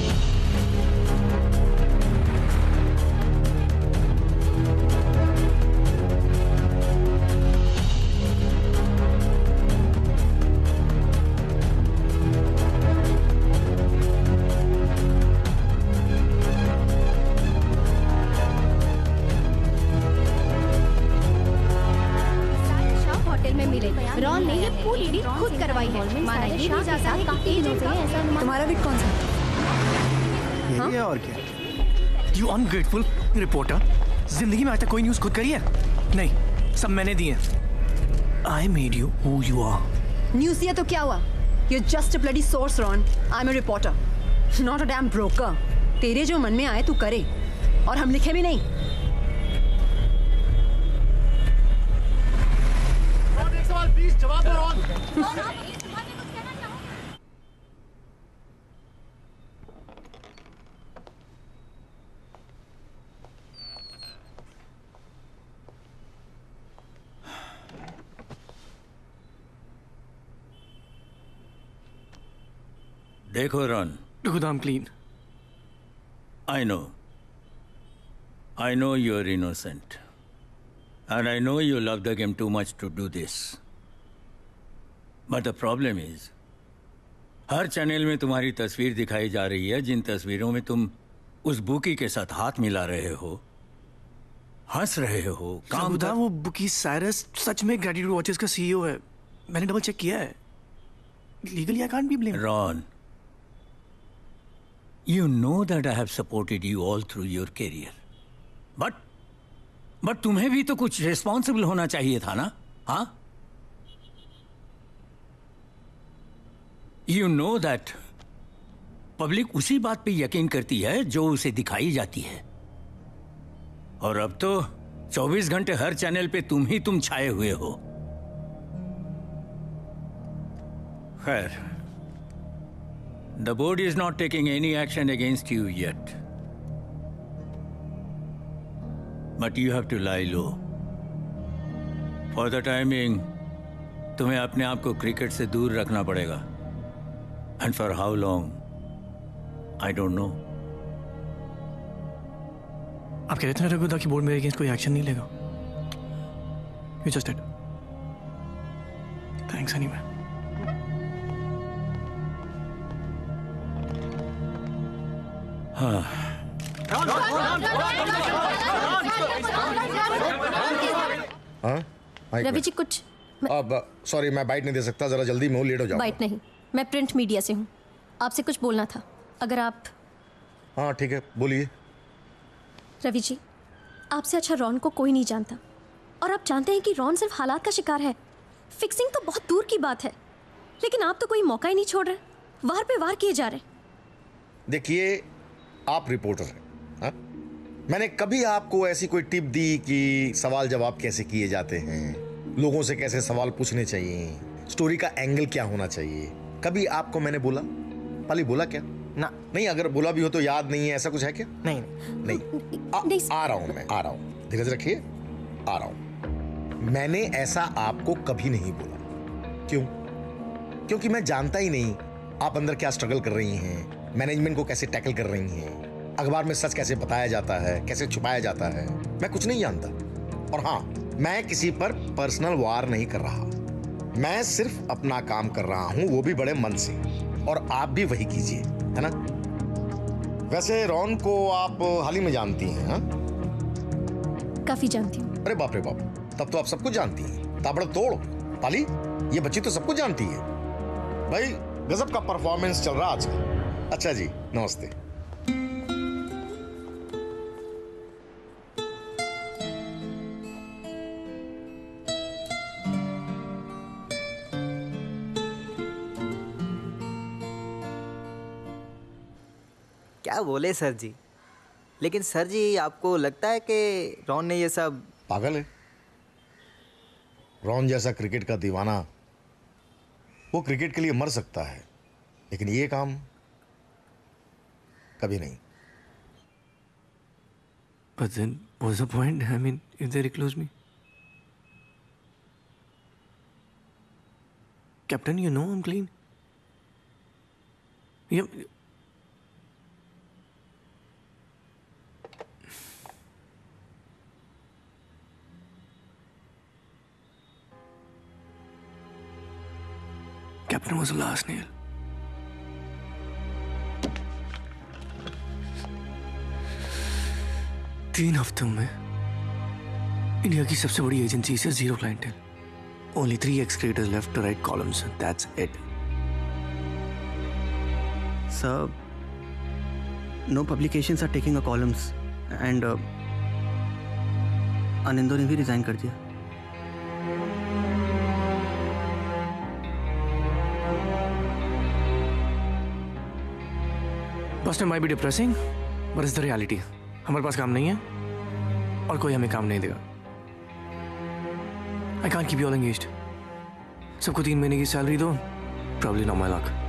Ron ने ये पूरी डील खुद करवाई है। माना ये भी जाता है कि एजेंट का ऐसा तुम्हारा बिट कौन सा? यही है और क्या? You ungrateful reporter. जिंदगी में आज तक कोई न्यूज़ खुद करी है? नहीं, सब मैंने दी है। I made you who you are. News दिया तो क्या हुआ? You're just a bloody source, Ron. I'm a reporter, not a damn broker. तेरे जो मन में आए तू करे, और हम लिखे भी नहीं। प्लीज जवाब दो रॉन। देखो Ron, I'm clean. I know. I know you're innocent. And I know you love the game too much to do this. But the problem is, हर चैनल में तुम्हारी तस्वीर दिखाई जा रही है, जिन तस्वीरों में तुम उस बुकी के साथ हाथ मिला रहे हो, हंस रहे हो, काम कर... वो बुकी साइरस सच में ग्रेटिट्यूड वॉचेस का सीईओ है। मैंने डबल चेक किया है। Legally, I can't be blamed. Ron, you know that I have supported you all through your career. But, but तुम्हें भी तो कुछ रिस्पॉन्सिबल होना चाहिए था ना? हाँ? You know that पब्लिक उसी बात पे यकीन करती है जो उसे दिखाई जाती है। और अब तो चौबीस घंटे हर चैनल पे तुम ही तुम छाए हुए हो। खैर, the board is not taking any action against you yet. But you have to lie low. For the time being, तुम्हें अपने आप को क्रिकेट से दूर रखना पड़ेगा. And for how long? I don't know. आप कह रहे थे ना रघुदा कि बोर्ड मेरे अगेंस्ट कोई एक्शन नहीं लेगा. You just did. Thanks anyway. हाँ. हाँ? रवि जी कुछ. अब सॉरी, मैं बाइट नहीं दे सकता, जरा जल्दी में हूँ, लेट हो जाऊंगा. बाइट नहीं, मैं प्रिंट मीडिया से हूँ. आपसे कुछ बोलना था, अगर आप. हाँ ठीक है, बोलिए. रवि जी, आपसे अच्छा रॉन को कोई नहीं जानता, और आप जानते हैं कि रॉन सिर्फ हालात का शिकार है. फिक्सिंग तो बहुत दूर की बात है, लेकिन आप तो कोई मौका ही नहीं छोड़ रहे, वार पे वार किए जा रहे. देखिए, आप रिपोर्टर हैं, हाँ? मैंने कभी आपको ऐसी कोई टिप दी कि सवाल जवाब कैसे किए जाते हैं, लोगों से कैसे सवाल पूछने चाहिए, स्टोरी का एंगल क्या होना चाहिए? कभी आपको मैंने बोला? पाली बोला क्या? ना. नहीं, अगर बोला भी हो तो याद नहीं है, ऐसा कुछ है क्या? नहीं नहीं. आ, आ रहा हूं मैं, आ रहा हूं. धीरज रखिए, आ रहा हूं. मैंने ऐसा आपको कभी नहीं बोला. क्यों? क्योंकि मैं जानता ही नहीं आप अंदर क्या स्ट्रगल कर रही हैं, मैनेजमेंट को कैसे टैकल कर रही हैं, अखबार में सच कैसे बताया जाता है, कैसे छुपाया जाता है. मैं कुछ नहीं जानता. और हाँ, मैं किसी पर पर्सनल वार नहीं कर रहा. मैं सिर्फ अपना काम कर रहा हूं, वो भी बड़े मन से. और आप भी वही कीजिए, है ना? वैसे रॉन को आप हाल ही में जानती हैं, हाँ? काफी जानती हूँ. अरे बाप रे बाप, तब तो आप सब कुछ जानती हैं. ताबड़ तोड़. पाली, ये बच्ची तो सब कुछ जानती है. भाई गजब का परफॉर्मेंस चल रहा आजकल. अच्छा जी, नमस्ते. क्या बोले सर जी, लेकिन सर जी आपको लगता है कि रॉन ने ये सब. पागल है. रॉन जैसा क्रिकेट का दीवाना, वो क्रिकेट के लिए मर सकता है, लेकिन ये काम कभी नहीं. But then what's the point? I mean, if they recluse me. Captain, you know I'm clean. Yeah. Captain was the last nail. तीन हफ्तों में इंडिया की सबसे बड़ी एजेंसी से zero clientele. Only three ex-creators left to write columns. That's it. Sir, no publications are taking a columns, and uh, Anindo ने भी resign कर दिया. First time might be depressing, but it's the reality. हमारे पास काम नहीं है और कोई हमें काम नहीं देगा. I can't keep you all engaged. सबको तीन महीने की सैलरी दो. Probably not my luck.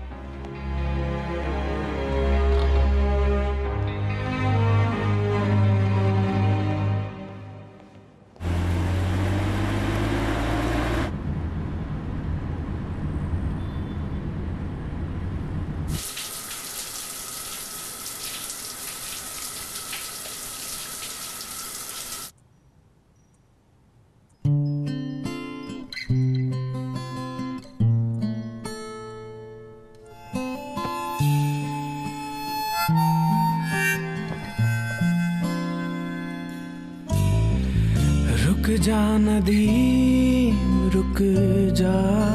रुक जा नदी रुक जा,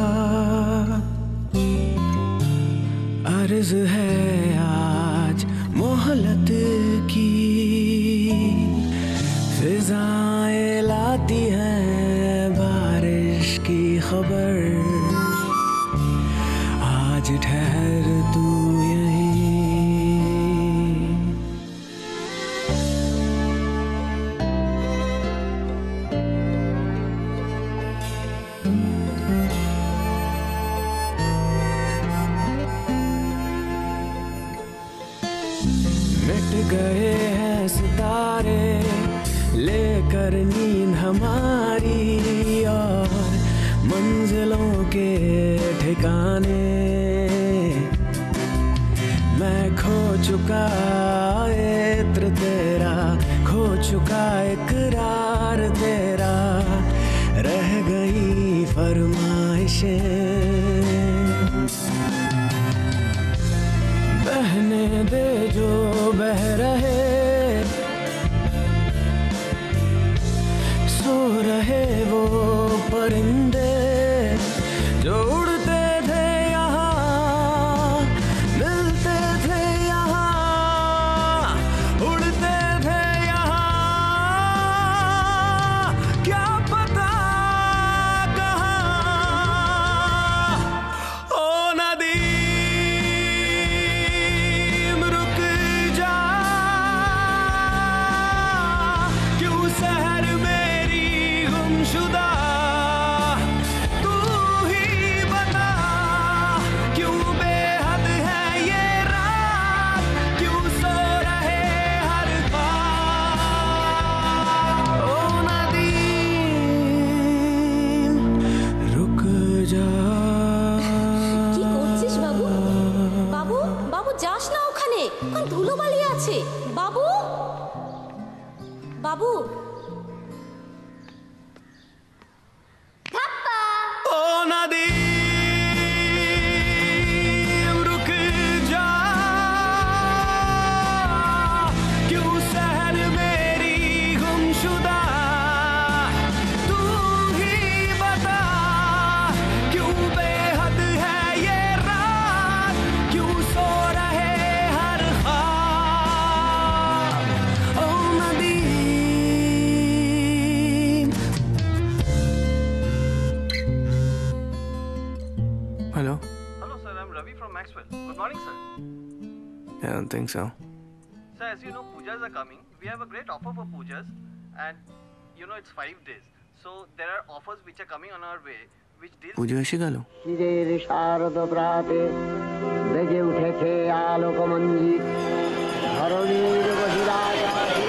अर्ज है आज मोहलत की. फिजाएं लाती हैं बारिश की खबर, आज ठहर तू यहीं. हर नींद हमारी और मंजिलों के ठिकाने। मैं खो चुका इत्र तेरा, खो चुका इकरार तेरा, रह गई फरमाइशें। बहने दे जो बह रहे, सो रहे वो परिंदे जो उड़ते थे यहाँ, मिलते थे यहाँ, उड़ते थे यहाँ, क्या पता कहाँ। ओ नदी रुक जा, क्यों शहर मेरी गुमशुदा, तू ही बता, क्यों बेहद है ये रात, क्यों सो रहे हर ख्वाब। ओ नदी रुक जा। কি করছিস বাবু? বাবু বাবু যাস না ওখানে, ওখানে ধুলোবালি আছে। বাবু বাবু ओ नदी रुक जा, क्यों शहर मेरी गुमशुदा, तू ही बता, क्यों बेहद है ये रात, क्यों सो रहे हर ख्वाब। ओ नदी Hello? Hello, sir. I'm Ravi from Maxwell. Good morning, sir. I don't think so. Sir, as you know, pujas are coming. We have a great offer for pujas, and you know it's five days. So there are offers which are coming on our way, which deals. পুজো এসে গেল। শিরের শারদ প্রাতে বেজে উঠেছে আলোক মঞ্জিত, ধরণীর বহিরাকাশে।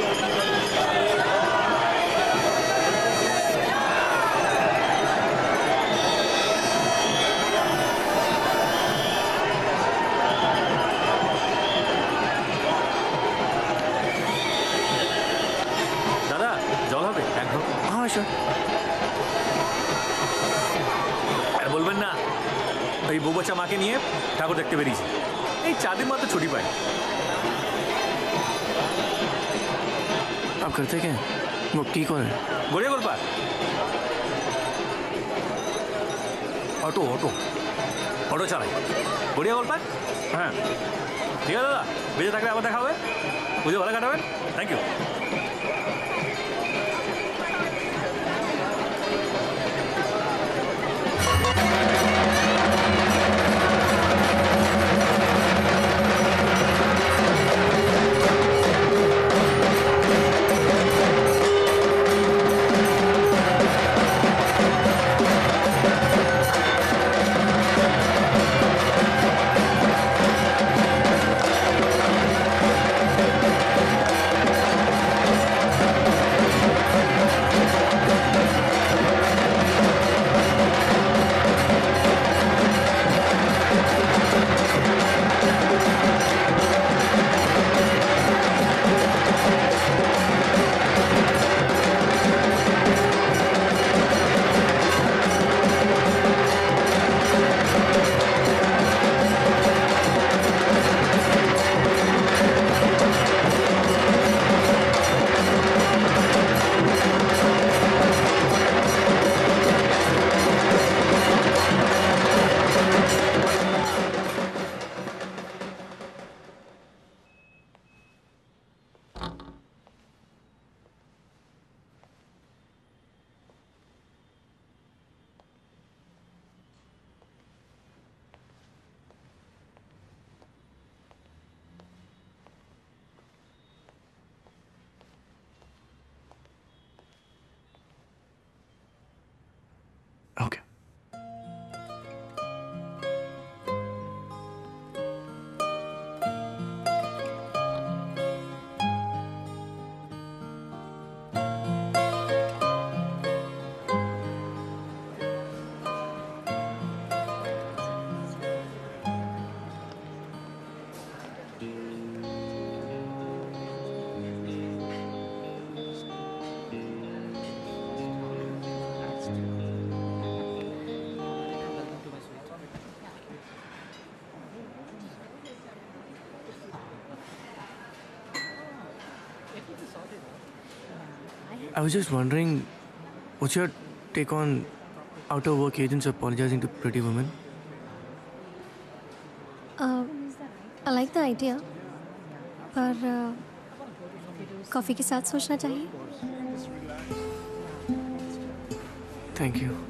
দাদা জল হবে এক ঢোক? হ্যাঁ স্যার। আর বলবেন না ওই বউ বাচ্চা মাকে নিয়ে ঠাকুর দেখতে বেরিয়েছি, এই চার দিন মাত্র ছুটি পাই। आप करते क्या? वो की कौन है? Garia Golpark auto auto auto চালাই গড়িয়া গোলপার। হ্যাঁ ঠিক আছে দাদা, বেঁচে থাকলে আবার দেখা হবে। পুজো ভালো কাটাবেন। Thank you. I was just wondering, what's your take on out-of-work agents apologizing to pretty women? Uh, I like the idea, पर कॉफ़ी के साथ सोचना चाहिए. Thank you.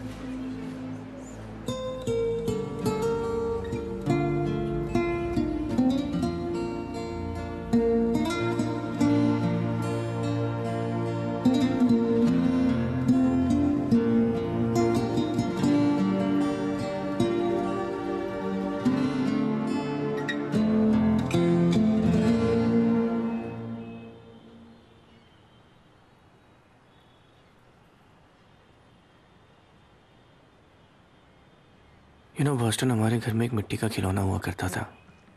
You know Boston, हमारे घर में एक मिट्टी का खिलौना हुआ करता था,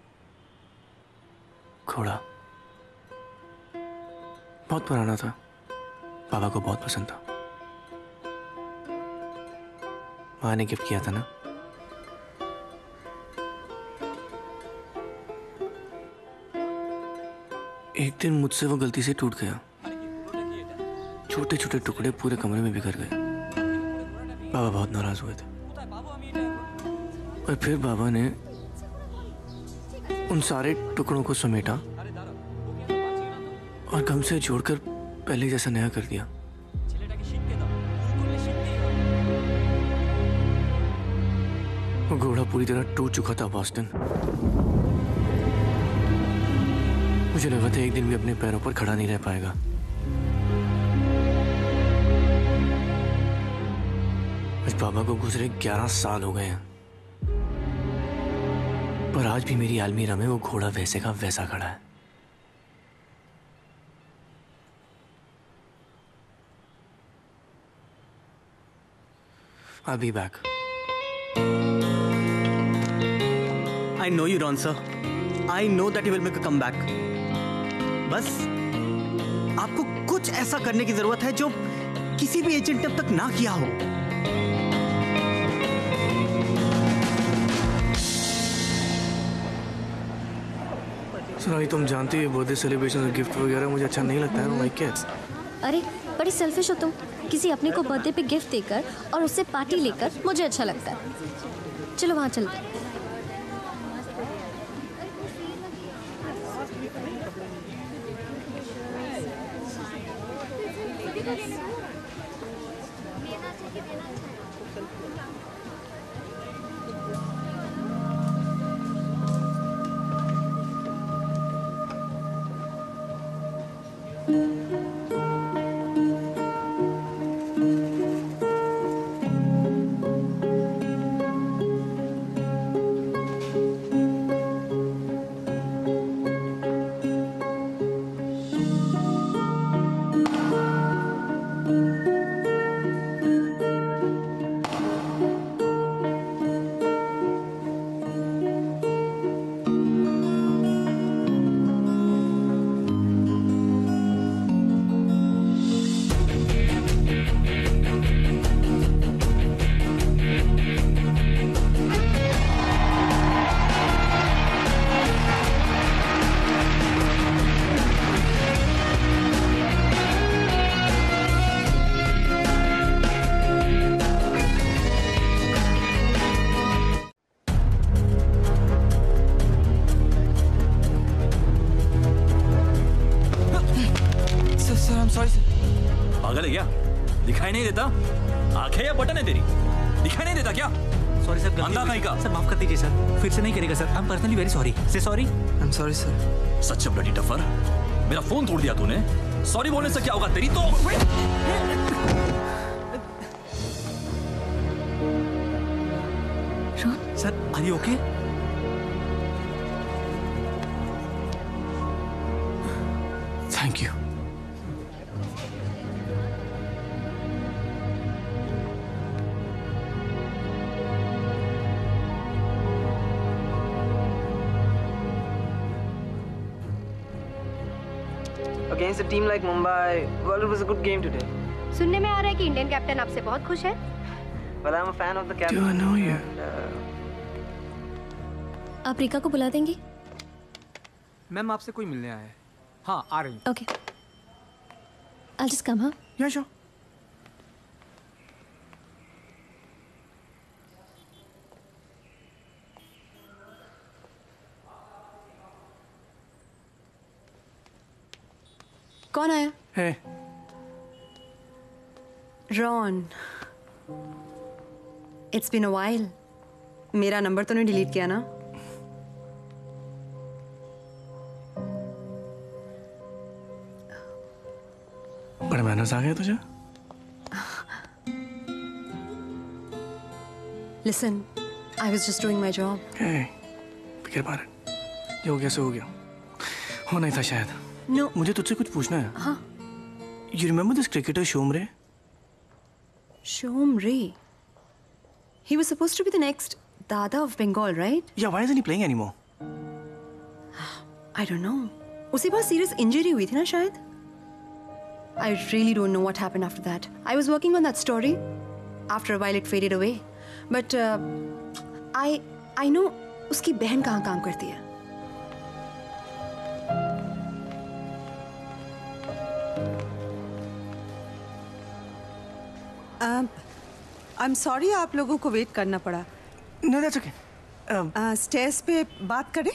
घोड़ा. बहुत पुराना था, पापा को बहुत पसंद था. माँ ने गिफ्ट किया था ना. एक दिन मुझसे वो गलती से टूट गया. छोटे छोटे टुकड़े पूरे कमरे में बिखर गए. पापा बहुत नाराज हुए थे. और फिर बाबा ने उन सारे टुकड़ों को समेटा और गम से जोड़कर पहले जैसा नया कर दिया. वो घोड़ा पूरी तरह टूट चुका था बॉस्टन. मुझे लगा था एक दिन भी अपने पैरों पर खड़ा नहीं रह पाएगा. आज बाबा को गुजरे ग्यारह साल हो गए हैं, पर आज भी मेरी अलमीरा में वो घोड़ा वैसे का वैसा खड़ा है. I'll be back. I know you, Ron sir. I know that you will make a comeback. बस आपको कुछ ऐसा करने की जरूरत है जो किसी भी एजेंट ने अब तक ना किया हो. सुनाई, तुम जानती हो बर्थडे सेलिब्रेशन और गिफ्ट वगैरह मुझे अच्छा नहीं लगता है. Like kids. अरे बड़ी सेल्फिश हो तुम. किसी अपने को बर्थडे पे गिफ्ट देकर और उससे पार्टी लेकर मुझे अच्छा लगता है. चलो वहाँ चलते हैं. पागल है क्या? दिखाई नहीं देता? आंखें या बटन है तेरी? दिखाई नहीं देता क्या? सॉरी सर, अंधा कहीं का. सर माफ कर दीजिए सर, फिर से नहीं करेगा sir. I am personally very sorry. Say sorry. I am sorry sir. Such bloody tougher, मेरा फोन तोड़ दिया तूने. सॉरी बोलने से क्या होगा तेरी तो. Sir are you okay? Thank you. Against a team like Mumbai, well, it was a good game today. सुनने में आ रहा है कि इंडियन कैप्टन आपसे बहुत खुश है. Well, I'm a fan of the captain. Do I know you? And, uh, आप रिका को बुला देंगे? मैम आपसे कोई मिलने आया है. हाँ आ रही. Okay. I'll just come, huh? Yeah, sure. कौन आया? Hey. Ron, it's been a while. मेरा नंबर तो नहीं डिलीट किया ना? बड़े मैनर्स आ गए तुझे? Listen, I was just doing my job. Hey, फिक्र मत। जो हो गया सो हो गया। होना ही था शायद। No no. मुझे तुझसे कुछ पूछना है। हाँ। You remember this cricketer Shemaroo? Shemaroo. He was supposed to be the next Dada of Bengal, right? Yeah, why isn't he playing anymore? I don't know. उसे बहुत serious injury हुई थी ना शायद? I really don't know what happened after that. I was working on that story. After a while, it faded away. But uh, I I know उसकी बहन कहाँ काम करती है. आई एम सॉरी आप लोगों को वेट करना पड़ा। No, that's okay. स्टेज पे बात करें?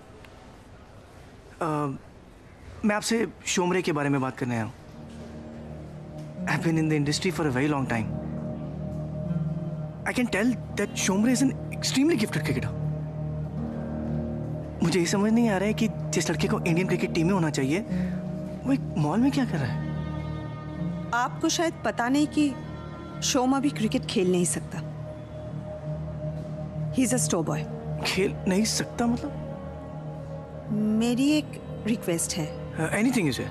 uh, मैं आपसे शोमरे के बारे में बात करने आया हूँ। I've been in the industry for a very long time. I can tell that Shomre is an extremely gifted cricketer. मुझे ये समझ नहीं आ रहा है कि जिस लड़के को इंडियन क्रिकेट टीम में होना चाहिए वो एक मॉल में क्या कर रहा है। आपको शायद पता नहीं कि शोमा भी क्रिकेट खेल नहीं सकता। He is a store boy. खेल नहीं सकता मतलब? मेरी एक रिक्वेस्ट है। Anything is.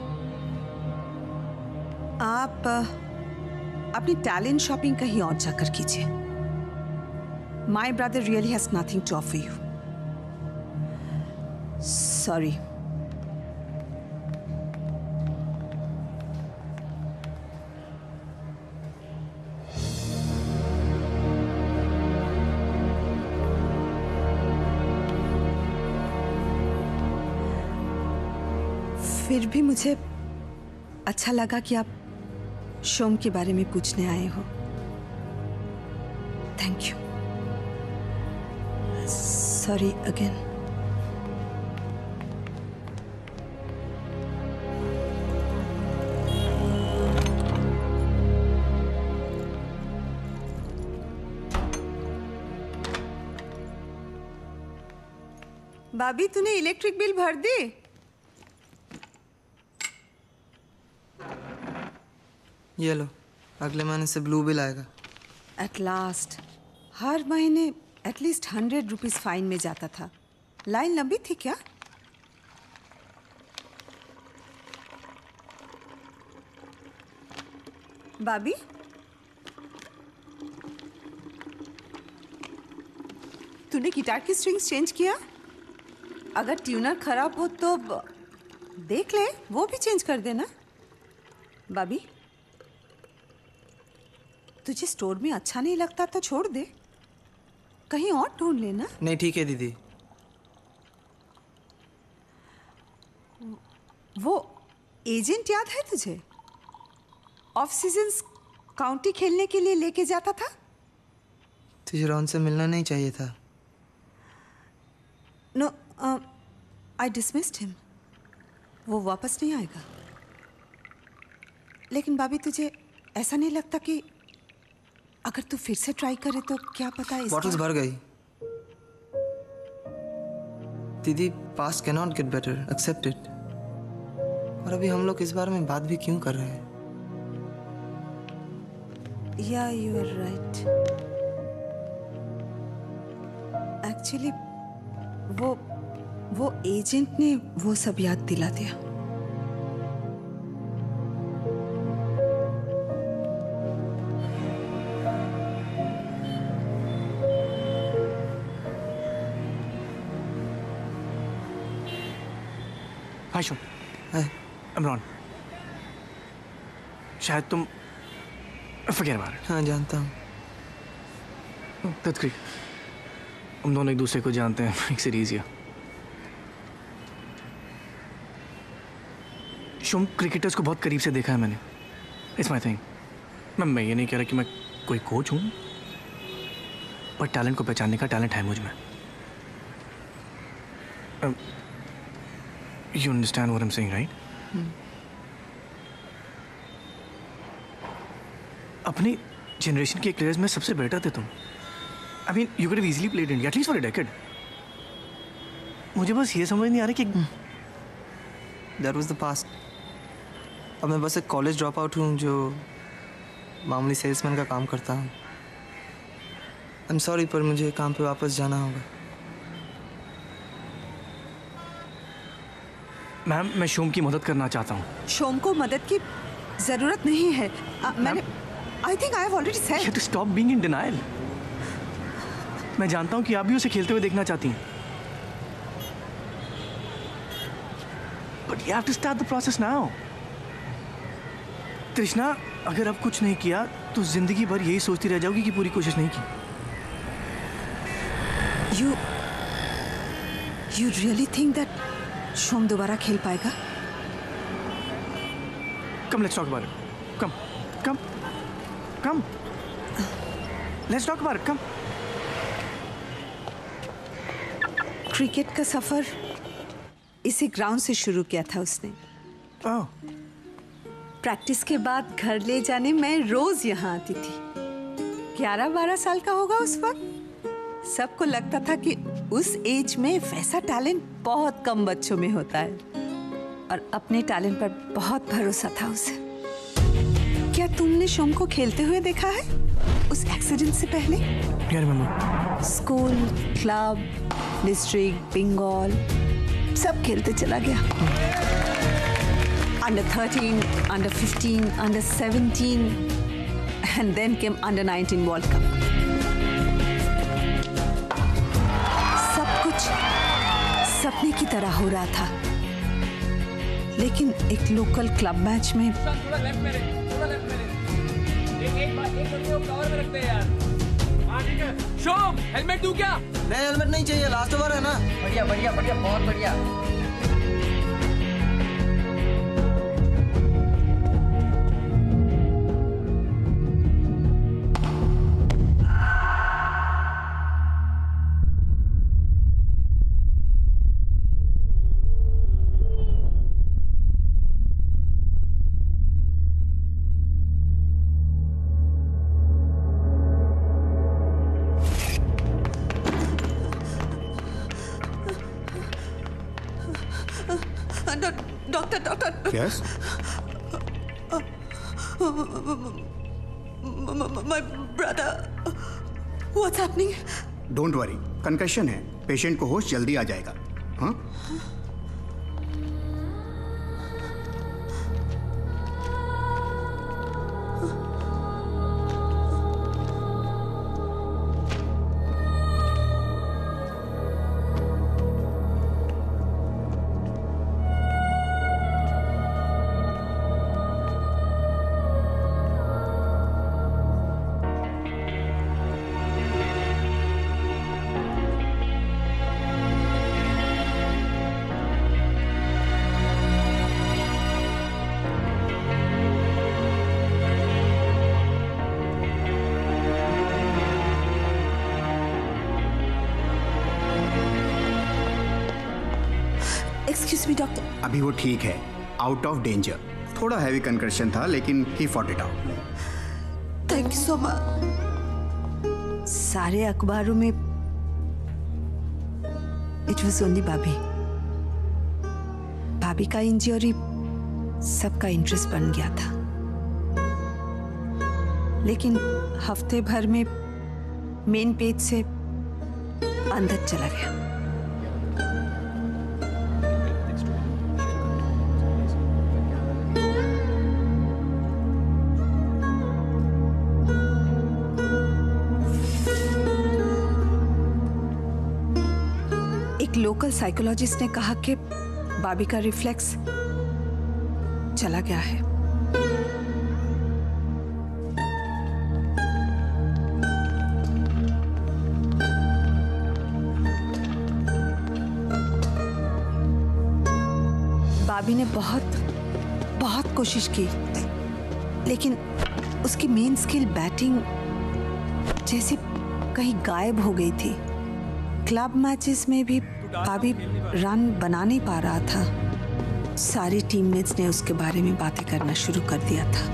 आप अपनी टैलेंट शॉपिंग कहीं और जाकर कीजिए। My brother really has nothing to offer you. Sorry. फिर भी मुझे अच्छा लगा कि आप शोम के बारे में पूछने आए हो। Thank you. Sorry again. भाभी तूने इलेक्ट्रिक बिल भर दी? ये लो, अगले महीने से ब्लू बिल आएगा। एट लास्ट। हर महीने एटलीस्ट हंड्रेड रुपीज फाइन में जाता था। लाइन लंबी थी क्या? भाभी तूने गिटार की स्ट्रिंग्स चेंज किया? अगर ट्यूनर खराब हो तो देख ले, वो भी चेंज कर देना। भाभी तुझे स्टोर में अच्छा नहीं लगता तो छोड़ दे, कहीं और ढूंढ लेना। नहीं ठीक है दीदी। वो एजेंट याद है तुझे? ऑफ सीजन काउंटी खेलने के लिए लेके जाता था। तुझे रॉन से मिलना नहीं चाहिए था। No, I dismissed him. वो वापस नहीं आएगा। लेकिन भाभी तुझे ऐसा नहीं लगता कि अगर तू फिर से ट्राई करे तो क्या पता इस बॉटल्स भर गई। दीदी past can not get better, except it. और अभी हम लोग इस बारे में बात भी क्यों कर रहे हैं? या यू आर राइट। एक्चुअली वो वो एजेंट ने वो सब याद दिला दिया। हाय शो। हाय इमरान। शायद तुम फकीर बार। हाँ जानता हूँ। That's great. हम दोनों एक दूसरे को जानते हैं। Makes it easier. Shom cricketers को बहुत करीब से देखा है मैंने। It's my thing. मैम मैं ये नहीं कह रहा कि मैं कोई कोच हूँ, पर टैलेंट को पहचानने का टैलेंट है मुझ में। You understand what I am saying, right? अपनी जनरेशन के प्लेयर्स में सबसे बेटर थे तुम। I mean you could have easily played India at least for a decade. मुझे बस ये समझ नहीं आ रहा कि दैट वाज द पास्ट। अब मैं बस एक कॉलेज ड्रॉप आउट हूँ जो मामूली सेल्समैन का काम करता हूँ। आई एम सॉरी, पर मुझे काम पे वापस जाना होगा। मैम मैं शोम की मदद करना चाहता हूँ। शोम को मदद की जरूरत नहीं है। आ, मैंने I think I have already said. You have to stop being in denial. मैं जानता हूँ कि आप भी उसे खेलते हुए देखना चाहती हैं, but you have to start the process now. Krishna, अगर अब कुछ नहीं किया तो जिंदगी भर यही सोचती रह जाओगी कि पूरी कोशिश नहीं की। You you really think that Shom दोबारा खेल पाएगा? Come let's talk about it. Come come come let's talk about it. Come. Cricket का सफर इसी ग्राउंड से शुरू किया था उसने। ओह। प्रैक्टिस के बाद घर ले जाने मैं रोज यहाँ आती थी। ग्यारह बारह साल का होगा उस वक्त। सबको लगता था कि उस एज में वैसा टैलेंट बहुत कम बच्चों में होता है, और अपने टैलेंट पर बहुत भरोसा था उसे। क्या तुमने शोम को खेलते हुए देखा है उस एक्सीडेंट से पहले? यार मम्मा, स्कूल, क्लब, डिस्ट्रिक्ट, बंगाल सब खेलते चला गया। Under thirteen, under fifteen, under seventeen and then came under nineteen world cup. सब कुछ सपने की तरह हो रहा था, लेकिन एक लोकल क्लब मैच में शोम, हेलमेट दूं क्या? नहीं, हेलमेट नहीं चाहिए, लास्ट ओवर है ना। बढ़िया बढ़िया बढ़िया, बहुत बढ़िया। Doctor doctor Yes? My brother, what's happening? Don't worry, concussion है, पेशेंट को होश जल्दी आ जाएगा। हाँ? Excuse me doctor. अभी वो ठीक है, आउट ऑफ डेंजर। थोड़ा हैवी कंकर्शन था, लेकिन he fought it out. Thank you so much. सारे अखबारों में इट वाज ओनली भाभी। भाभी का इंजरी सबका इंटरेस्ट बन गया था, लेकिन हफ्ते भर में मेन पेज से अंदर चला गया। लोकल साइकोलॉजिस्ट ने कहा कि बाबी का रिफ्लेक्स चला गया है। बाबी ने बहुत बहुत कोशिश की, लेकिन उसकी मेन स्किल बैटिंग जैसे कहीं गायब हो गई थी। क्लब मैचेस में भी अभी रन बना नहीं पा रहा था। सारी टीममेट्स ने उसके बारे में बातें करना शुरू कर दिया था।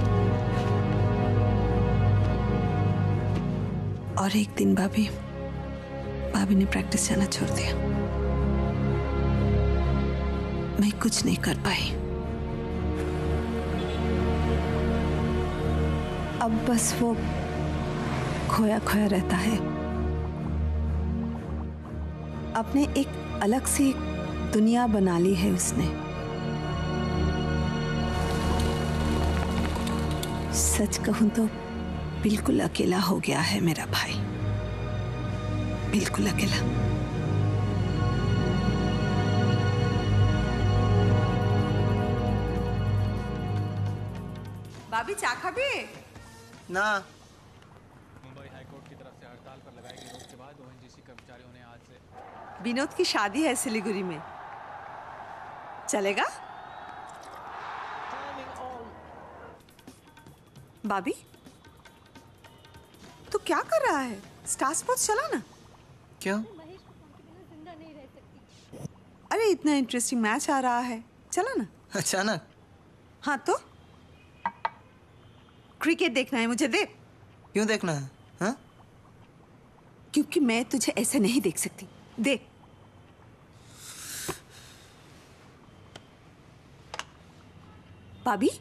और एक दिन भाभी भाभी ने प्रैक्टिस जाना छोड़ दिया। मैं कुछ नहीं कर पाई। अब बस वो खोया खोया रहता है। अपने एक अलग सी दुनिया बना ली है उसने। सच कहूं तो बिल्कुल अकेला हो गया है मेरा भाई, बिल्कुल अकेला। भाभी चाय खाबी? ना। मुंबई हाईकोर्ट की तरफ से हड़ताल पर लगाई गई रोक के बाद ओएनजीसी कर्मचारियों ने आज से विनोद की शादी है सिलीगुड़ी में, चलेगा? भाभी तू क्या कर रहा है? स्टार स्पोर्ट्स चला ना। क्यों? अरे इतना इंटरेस्टिंग मैच आ रहा है, चला ना। अचानक? हाँ तो क्रिकेट देखना है मुझे, दे। क्यों देखना है? हाँ? क्योंकि मैं तुझे ऐसे नहीं देख सकती, दे। भाभी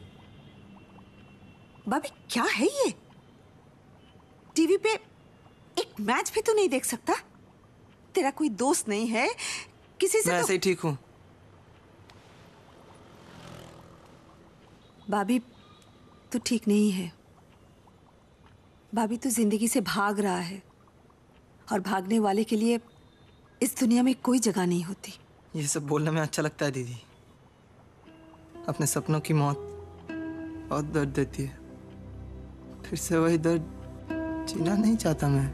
भाभी क्या है ये? टीवी पे एक मैच भी तो नहीं देख सकता? तेरा कोई दोस्त नहीं है किसी से? मैं तो... ऐसे ही ठीक हूँ। भाभी तू ठीक नहीं है। भाभी तू जिंदगी से भाग रहा है और भागने वाले के लिए इस दुनिया में कोई जगह नहीं होती। ये सब बोलने में अच्छा लगता है दीदी। अपने सपनों की मौत बहुत दर्द देती है। फिर से वही दर्द जीना नहीं चाहता मैं।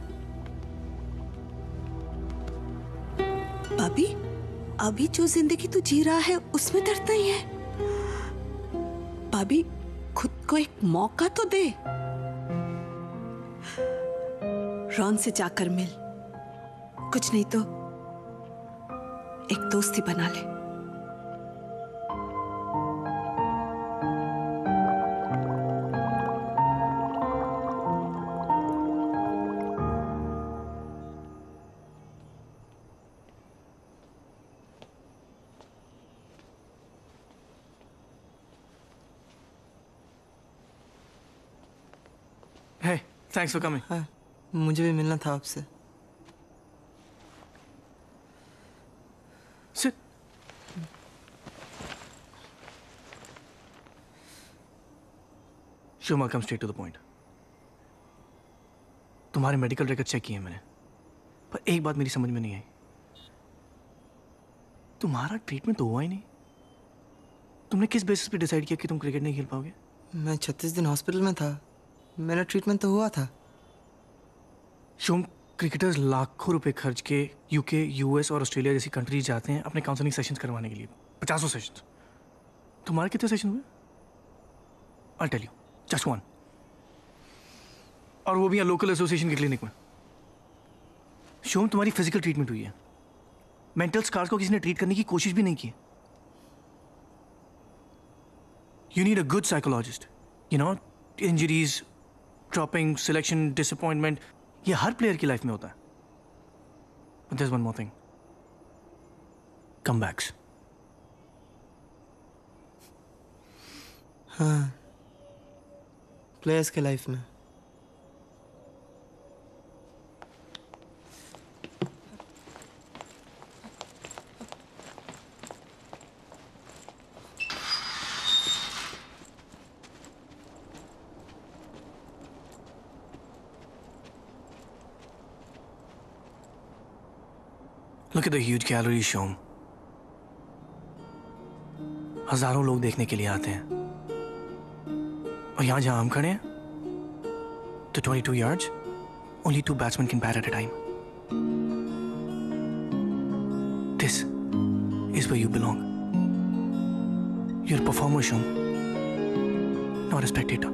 भाभी अभी जो जिंदगी तू जी रहा है उसमें दर्द नहीं है। भाभी खुद को एक मौका तो दे। रॉन से जाकर मिल, कुछ नहीं तो एक दोस्ती बना ले। Hey, thanks for coming. हाँ, मुझे भी मिलना था आपसे। Sit. Shuma, come straight to the point. तुम्हारे मेडिकल रिकॉर्ड चेक किए मैंने, पर एक बात मेरी समझ में नहीं आई। तुम्हारा ट्रीटमेंट तो हुआ ही नहीं। तुमने किस बेसिस पे डिसाइड किया कि तुम क्रिकेट नहीं खेल पाओगे? मैं छत्तीस दिन हॉस्पिटल में था, मेरा ट्रीटमेंट तो हुआ था। शुम, क्रिकेटर्स लाखों रुपए खर्च के यूके, यूएस और ऑस्ट्रेलिया जैसी कंट्रीज जाते हैं अपने काउंसलिंग सेशंस करवाने के लिए। पचासों सेशंस। तुम्हारे कितने सेशन हुए? I'll tell you, just one. और वो भी यहाँ लोकल एसोसिएशन के क्लिनिक में। शुम, तुम्हारी फिजिकल ट्रीटमेंट हुई है, मेंटल स्कार्स को किसी ने ट्रीट करने की कोशिश भी नहीं की। You need a good psychologist. You know, injuries, dropping, selection, disappointment, ये हर प्लेयर की लाइफ में होता है। But there's one more thing. Comebacks. हाँ, प्लेयर्स के लाइफ में। Look at the huge gallery show. हजारों लोग देखने के लिए आते हैं, और यहां जहां हम खड़े हैं, तो twenty-two yards, only two batsmen can bat at a time. This is where you belong. You're a performer, Shom. not a spectator.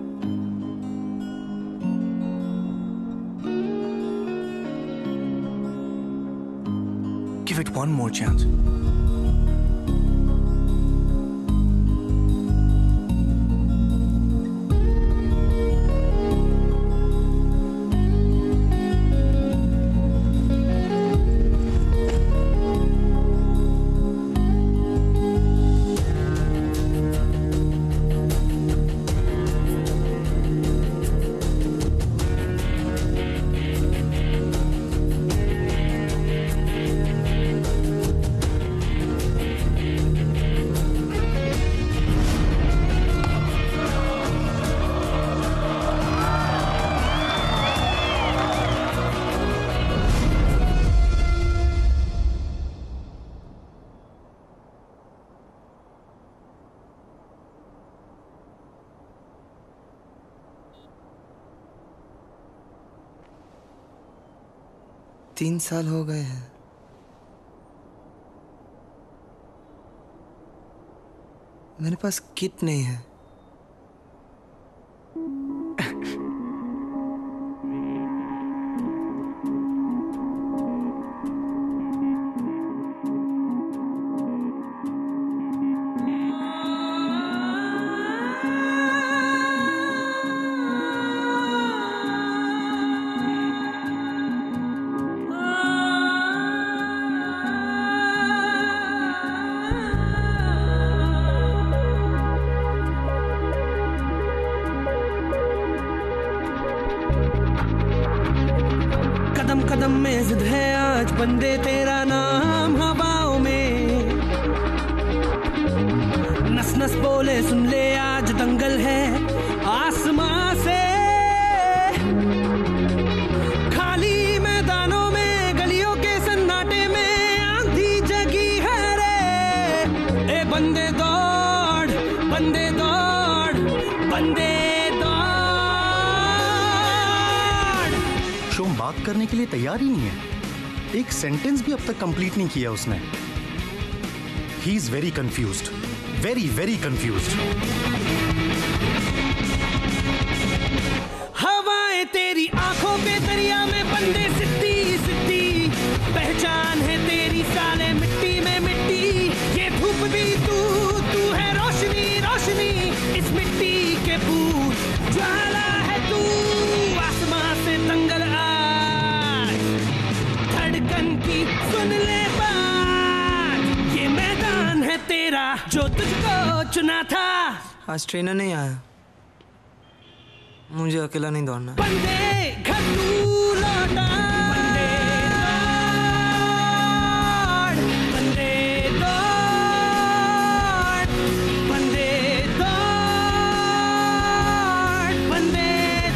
Give it one more chance. तीन साल हो गए हैं। मेरे पास किट नहीं है। कदम में जिद है आज बंदे तेरा नाम हवाओं में, नस नस बोले सुन ले आज दंगल है आसमां से। खाली मैदानों में गलियों के सन्नाटे में आंधी जगी है रे। ए बंदे दौड़ बंदे दौड़ बंदे शोम बात करने के लिए तैयार ही नहीं है। एक सेंटेंस भी अब तक कंप्लीट नहीं किया उसने। He is very confused, very very confused. हवाएं तेरी आंखों पे दरिया में बंदे सिद्धि सिद्धि, पहचान है तेरी साले मिट्टी में मिट्टी। ये धूप भी तू तू है रोशनी रोशनी इस मिट्टी के पूत ज्वाला है तू। आसमां से दंगल की सुन ले बात, ये मैदान है तेरा जो तुझको चुना था। आज ट्रेनर नहीं आया, मुझे अकेला नहीं दौड़ना। बंदे घर तू लौटा, बंदे दौड़ बंदे दौड़ बंदे दौड़ बंदे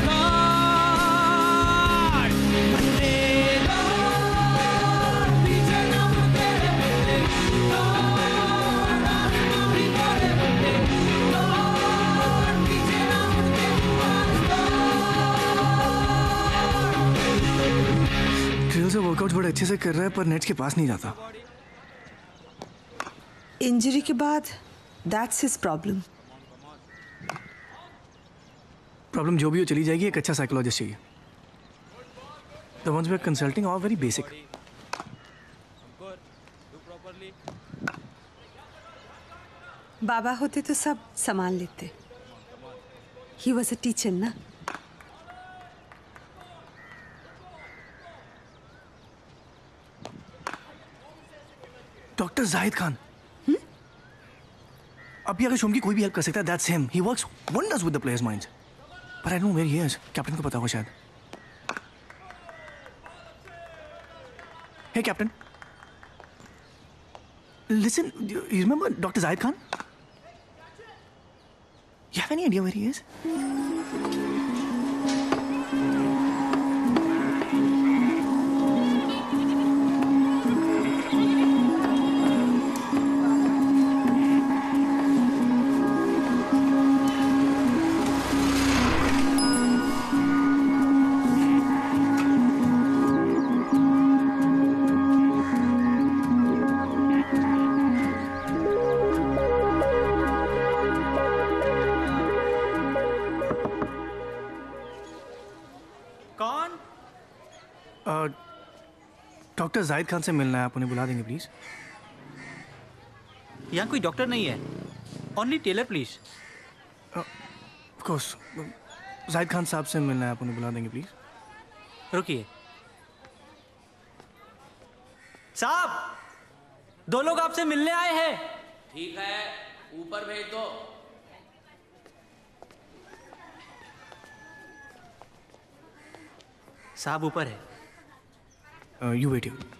दौड़ बंदे से वर्कआउट बड़े अच्छे से कर रहा है पर नेट्स के पास नहीं जाता। इंजरी के बाद दैट्स हिज प्रॉब्लम। प्रॉब्लम जो भी हो चली जाएगी। एक अच्छा साइकोलॉजिस्ट चाहिए। The ones we are consulting are very basic. बाबा होते तो सब संभाल लेते। ही वॉज अ टीचर ना। डॉक्टर जाहिद खान। अभी अगर शोम की कोई भी हेल्प कर सकता है that's him. He works wonders with the players minds. पर I don't know where he is. Captain को पता होगा शायद। Hey captain, listen, you remember doctor Zahid Khan? You have any idea where he is? Doctor Zahid Khan से मिलना है, आप उन्हें बुला देंगे प्लीज? यहाँ कोई डॉक्टर नहीं है, only tailor please. Of course, Zahid Khan साहब से मिलना है, आप उन्हें बुला देंगे प्लीज? रुकिए साहब, दो लोग आपसे मिलने आए हैं। ठीक है, ऊपर भेज दो। साहब ऊपर है। You wait here.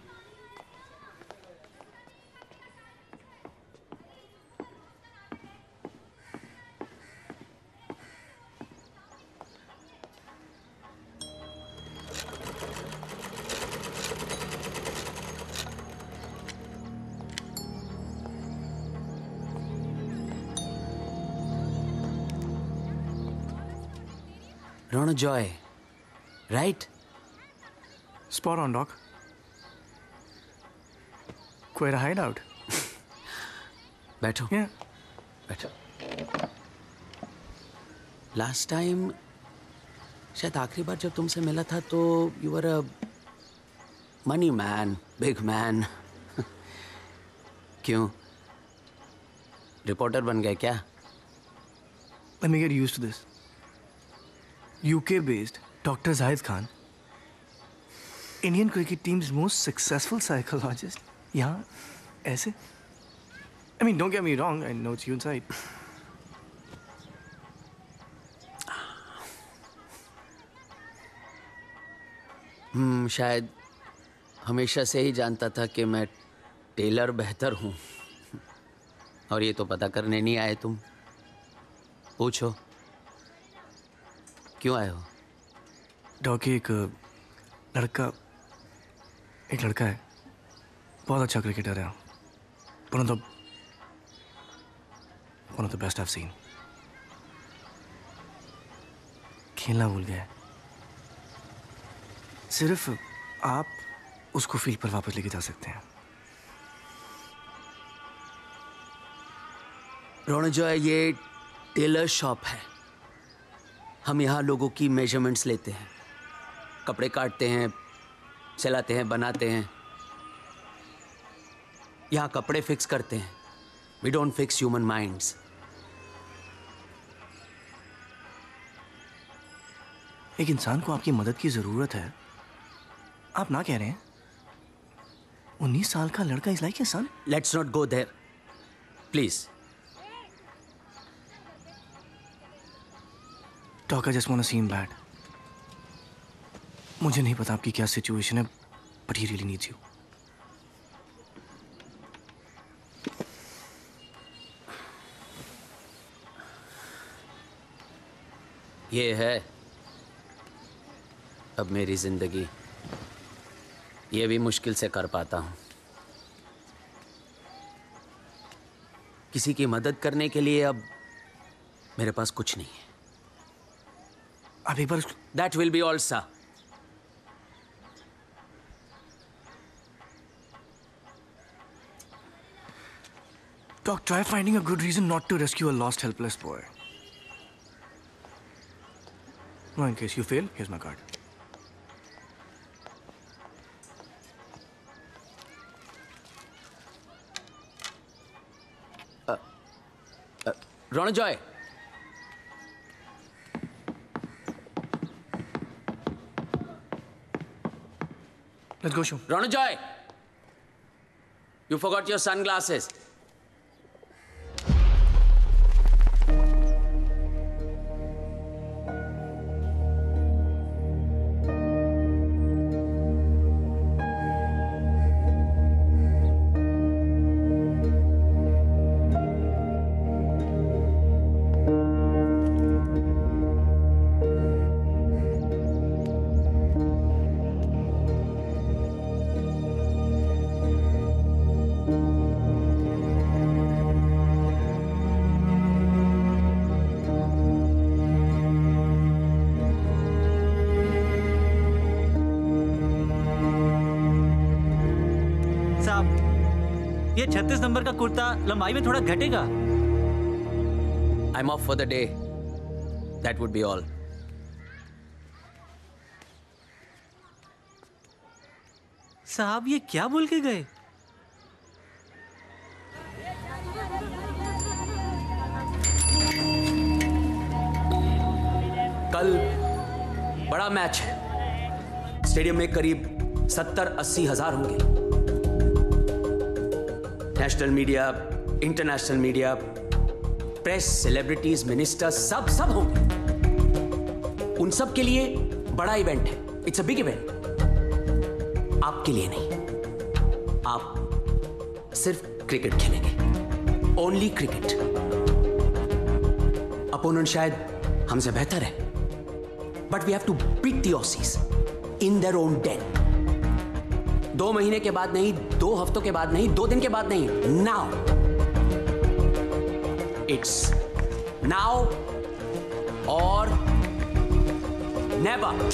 Rona Joy, right? Spot on, Doc. Quite a hideout. बैठो। Yeah. बैठो। Last time, शायद आखिरी बार जब तुमसे मिला था तो you were a money man, big man. क्यों? रिपोर्टर बन गए क्या? Let me get used to this. U K based Doctor Zahid Khan, Indian cricket team's most successful psychologist. यहाँ ऐसे? I mean, don't get me wrong. I know it's you inside. हम्म, शायद हमेशा से ही जानता था कि मैं टेलर बेहतर हूँ, और ये तो पता करने नहीं आए तुम। पूछो क्यों आए हो? डॉक, एक लड़का एक लड़का है, बहुत अच्छा क्रिकेटर है, one of the one of the best I have seen. खेलना भूल गया है, सिर्फ आप उसको फील्ड पर वापस लेके जा सकते हैं। रोना जॉय, ये टेलर शॉप है। हम यहाँ लोगों की मेजरमेंट्स लेते हैं, कपड़े काटते हैं, सिलाते हैं, बनाते हैं। यहाँ कपड़े फिक्स करते हैं। We don't fix human minds. एक इंसान को आपकी मदद की जरूरत है, आप ना कह रहे हैं? उन्नीस साल का लड़का is like a son. Let's not go there please. Doc, I just want to see him bad. मुझे नहीं पता आपकी क्या सिचुएशन है, but he really needs you. ये है अब मेरी जिंदगी, ये भी मुश्किल से कर पाता हूँ। किसी की मदद करने के लिए अब मेरे पास कुछ नहीं है। आप एक बार That will be all, sir. Doc, try finding a good reason not to rescue a lost, helpless boy. No, in case you fail, here's my card. Uh, uh, Rona Joy. Let's go, Shum. Rona Joy, you forgot your sunglasses. ये छत्तीस number का कुर्ता लंबाई में थोड़ा घटेगा। I'm off for the day. That would be all. साहब ये क्या बोल के गए? कल बड़ा मैच है। स्टेडियम में करीब सत्तर अस्सी हजार होंगे। National media, international media, press, celebrities, ministers, सब सब होंगे। उन सब के लिए बड़ा इवेंट है। It's a big event. आपके लिए नहीं, आप सिर्फ क्रिकेट खेलेंगे। Only cricket. अपोनेंट शायद हमसे बेहतर है, but we have to beat the Aussies in their own den. दो महीने के बाद नहीं, दो हफ्तों के बाद नहीं, दो दिन के बाद नहीं, नाउ। इट्स नाउ और नेवर।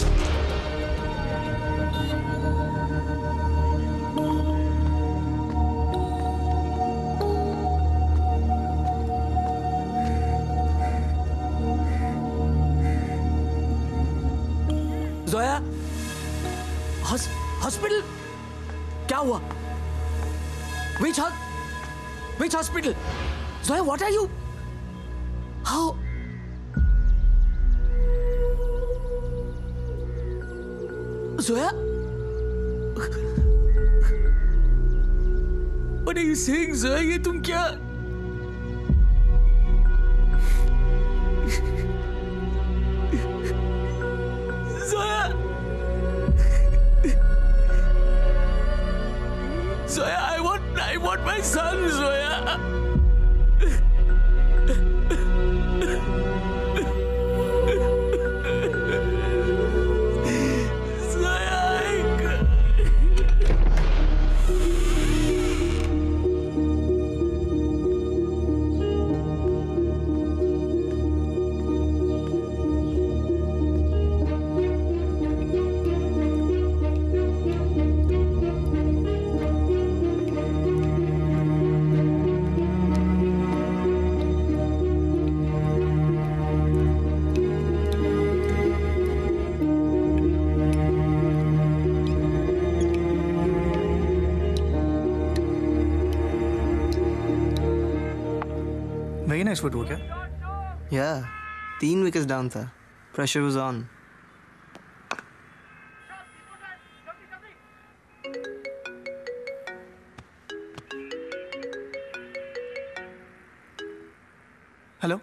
जोया, हॉस्पिटल? क्या हुआ? Which which hospital? Zoya, what are you? How? Zoya? What are you saying, Zoya? ये तुम क्या? Zoya! Zoya, I want, I want my son, Zoya. Very nice footwork है। या तीन wickets down था। Pressure was on. Hello,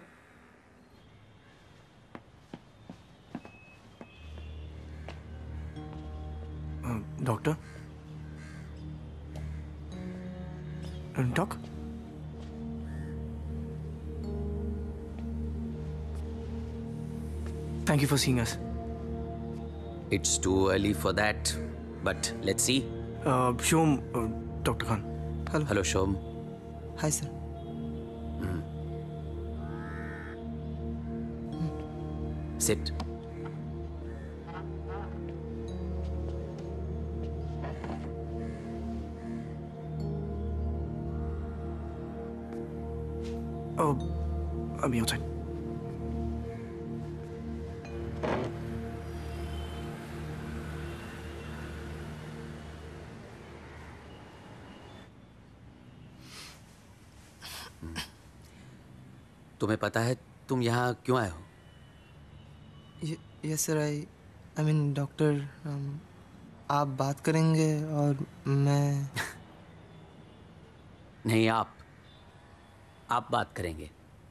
doctor? Doc? Thank you for seeing us. It's too early for that, but let's see. Uh, Shom, uh, Doctor Khan. Hello. Hello, Shom. Hi, sir. Mm. Mm. Sit. Oh, I'll be outside. तुम्हें पता है तुम यहाँ क्यों आए हो? Yes sir, I I mean doctor, आप बात करेंगे और मैं नहीं, आप आप बात करेंगे,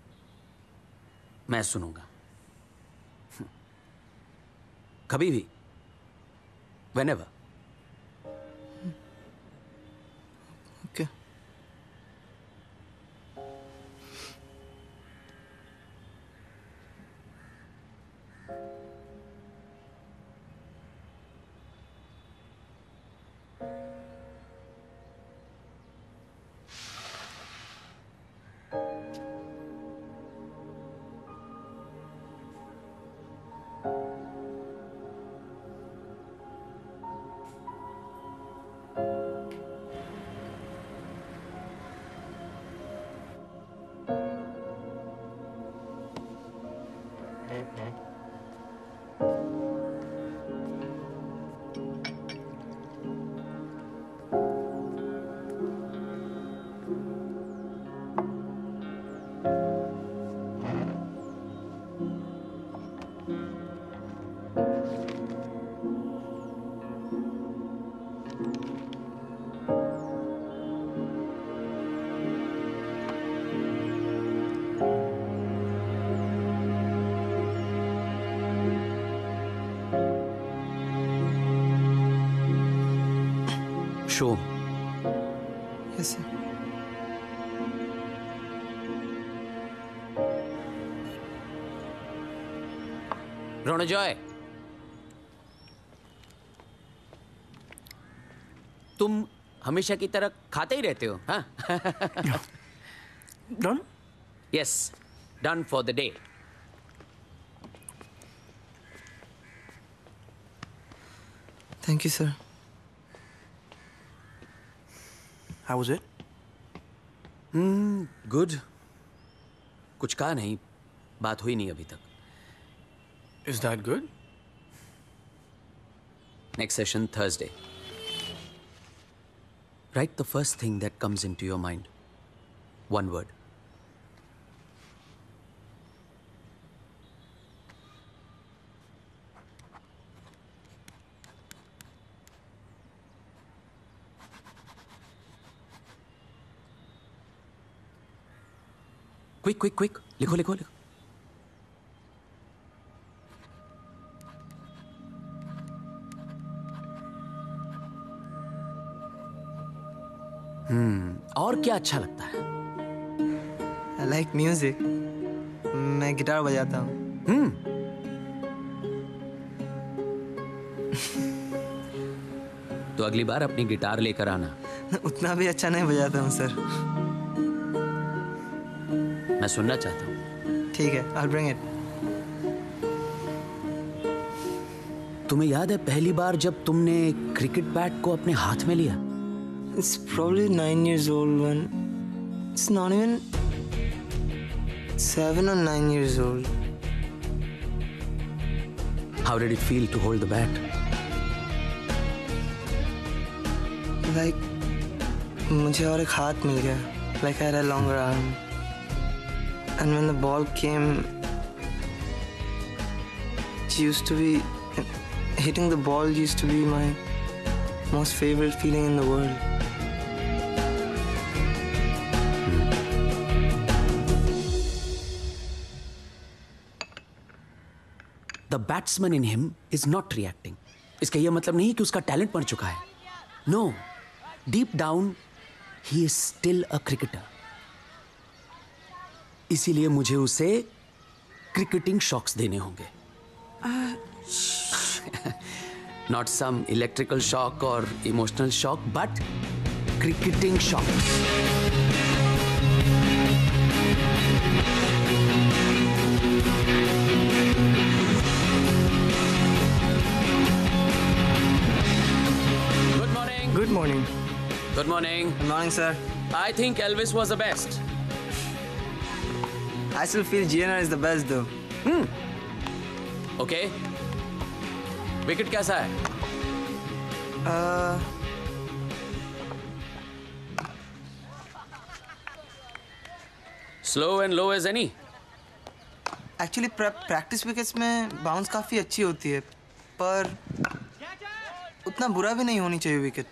मैं सुनूंगा। कभी भी, whenever. ओके। शो। Yes sir. रोणजॉय, तुम हमेशा की तरह खाते ही रहते हो, हाँ? Done? Yes, done for the day. Thank you sir. How was it? Hmm, good. कुछ कहा नहीं, बात हुई नहीं अभी तक। Is that good? Next session Thursday. Write the first thing that comes into your mind. One word. Quick, quick, quick. लिखो, लिखो, लिखो. हम्म, और क्या अच्छा लगता है? I like music. मैं गिटार बजाता हूँ। हम्म। तो अगली बार अपनी गिटार लेकर आना। उतना भी अच्छा नहीं बजाता हूँ सर। मैं सुनना चाहता हूँ। ठीक है, I'll bring it. तुम्हें याद है पहली बार जब तुमने क्रिकेट बैट को अपने हाथ में लिया? It's probably nine years old when it's not even seven or nine years old. How did it feel to hold the bat? Like मुझे और एक हाथ मिल गया. Like I had a longer arm. And when the ball came, it used to be hitting the ball used to be my most favorite feeling in the world. The batsman in him is not reacting. इसका यह मतलब नहीं कि उसका talent मर चुका है. No, deep down, he is still a cricketer. इसीलिए मुझे उसे क्रिकेटिंग शॉक्स देने होंगे. Not some electrical shock or emotional shock, but cricketing shocks. Good morning. Good morning. Good morning. Good morning, sir. I think Elvis was the best. I still feel G N R is the best though. Hmm. Okay. Wicket कैसा है? Uh, Slow and low as any. Actually practice wickets में bounce काफ़ी अच्छी होती है, पर उतना बुरा भी नहीं होनी चाहिए wicket.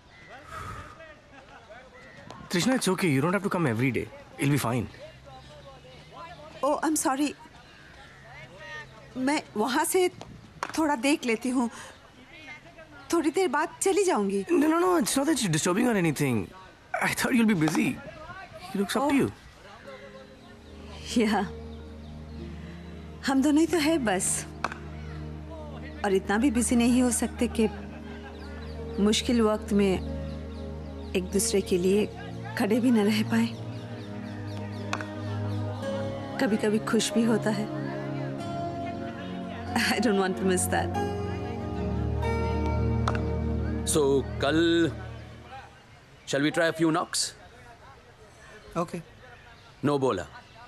Trishna, it's okay. You don't have to come every day. It'll be fine. Oh, I'm sorry. मैं वहाँ से थोड़ा देख लेती हूँ. थोड़ी देर बाद चली जाऊंगी. No, no, no. It's not that you're disturbing or anything. I thought you'll be busy. He looks up oh. to you. Yeah. हम दोनों ही तो है बस. और इतना भी बिजी नहीं हो सकते कि मुश्किल वक्त में एक दूसरे के लिए खड़े भी न रह पाए. कभी कभी खुश भी होता है. I don't want to miss that. So, कल shall we try a few knocks? Okay. No bowler.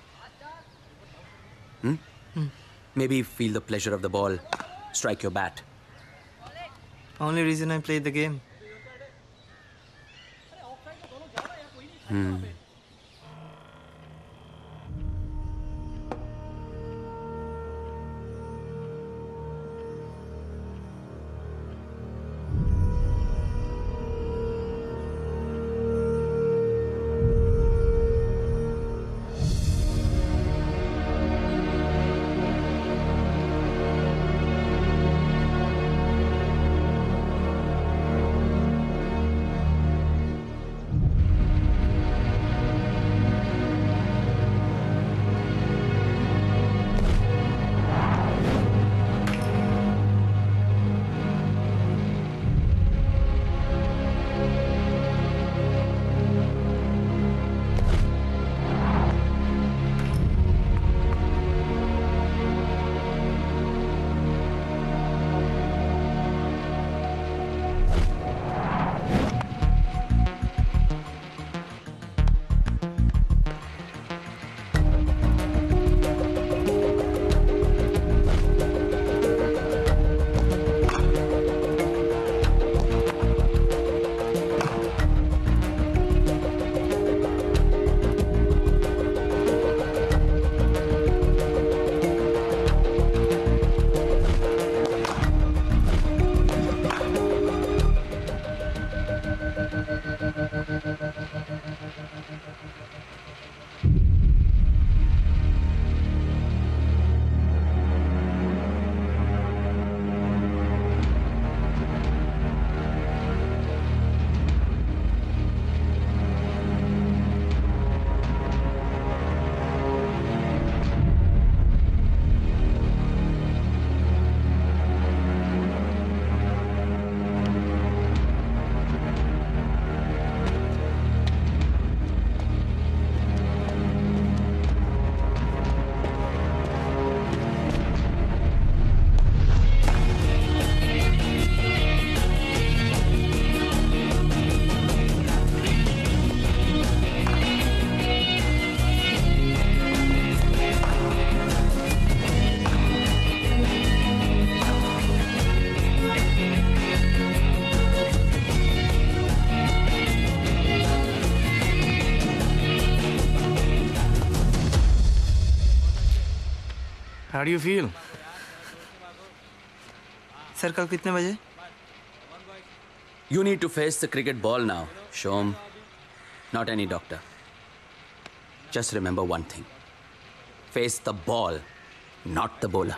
Hmm? Hmm. Maybe feel the pleasure of the ball. Strike your bat. Only reason I played the game. Hmm. How do you feel? Sir कल कितने बजे? You need to face the cricket ball now, Shom. Not any doctor. Just remember one thing. Face the ball, not the bowler.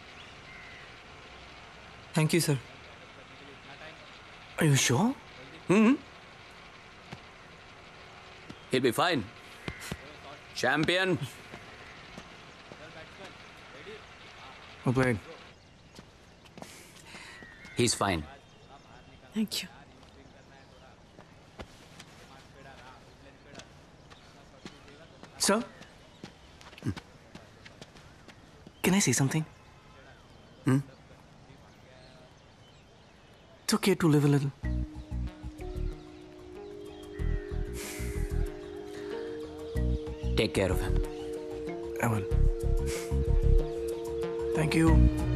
Thank you, sir. Are you sure? Hmm. He'll be fine. Champion. Well played. He's fine. Thank you. Sir? Can I say something? Hmm? It's okay to live a little. Take care of him. I will. Thank you.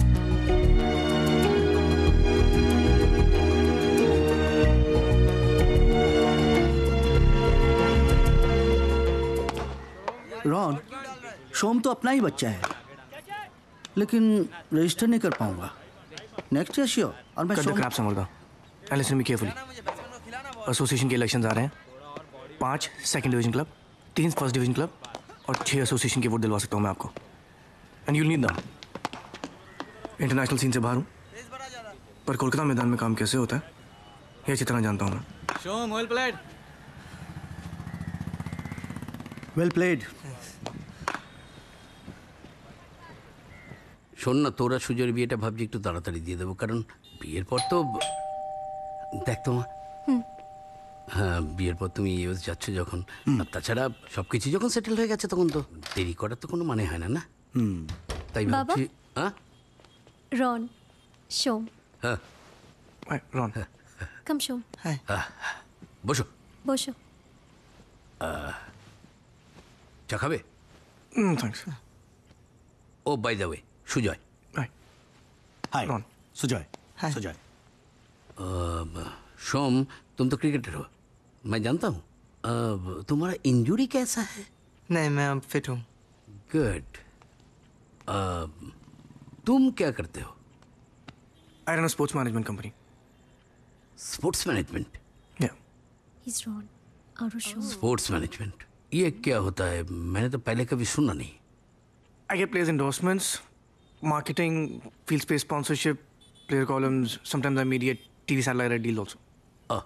Ron, Shom तो अपना ही बच्चा है, लेकिन register नहीं कर पाऊंगा। Next year sure. और मैं Cut the शोम crap, समरदा. And listen to me carefully. Association के इलेक्शंस आ रहे हैं. पांच सेकंड डिवीजन क्लब, तीन फर्स्ट डिवीजन क्लब और छह एसोसिएशन के वोट दिलवा सकता हूँ मैं आपको. And you need them. International scene से बाहर हूँ, पर कोलकाता मैदान में काम कैसे होता है ये अच्छी तरह जानता हूँ मैं. Shom, well played. Well played. শোন না, তোরা সুজয়ের বিয়েটা ভাবছি একটু তাড়াতাড়ি দিয়ে দেবো, কারণ বিয়ের পর তো দেখ তোমা, হ্যাঁ বিয়ের পর তুমি ইউএস যাচ্ছ যখন, আর তাছাড়া সব কিছু যখন সেটেল হয়ে গেছে তখন তো দেরি করার তো কোনো মানে হয় না না. হুম, তাই ভাবছি. হ্যাঁ রন, শোম. হ্যাঁ রন, কাম শোম. হ্যাঁ, বসো বসো. চা খাবে? Thanks. Oh by the way, Sujoy. Hi Ron. Sujoy. Hi Sujoy. Shom, तुम तो क्रिकेटर हो, मैं जानता हूँ. तुम्हारा इंजरी कैसा है? नहीं, मैं अब फिट हूँ. गुड. तुम क्या करते हो? I run a sports management company. Sports management? Yeah. He's Ron. और शोम. स्पोर्ट्स मैनेजमेंट, ये क्या होता है? मैंने तो पहले कभी सुना नहीं. I get players endorsements, marketing, field space sponsorship, player columns. Sometimes I mediate T V satellite deal also. Ah.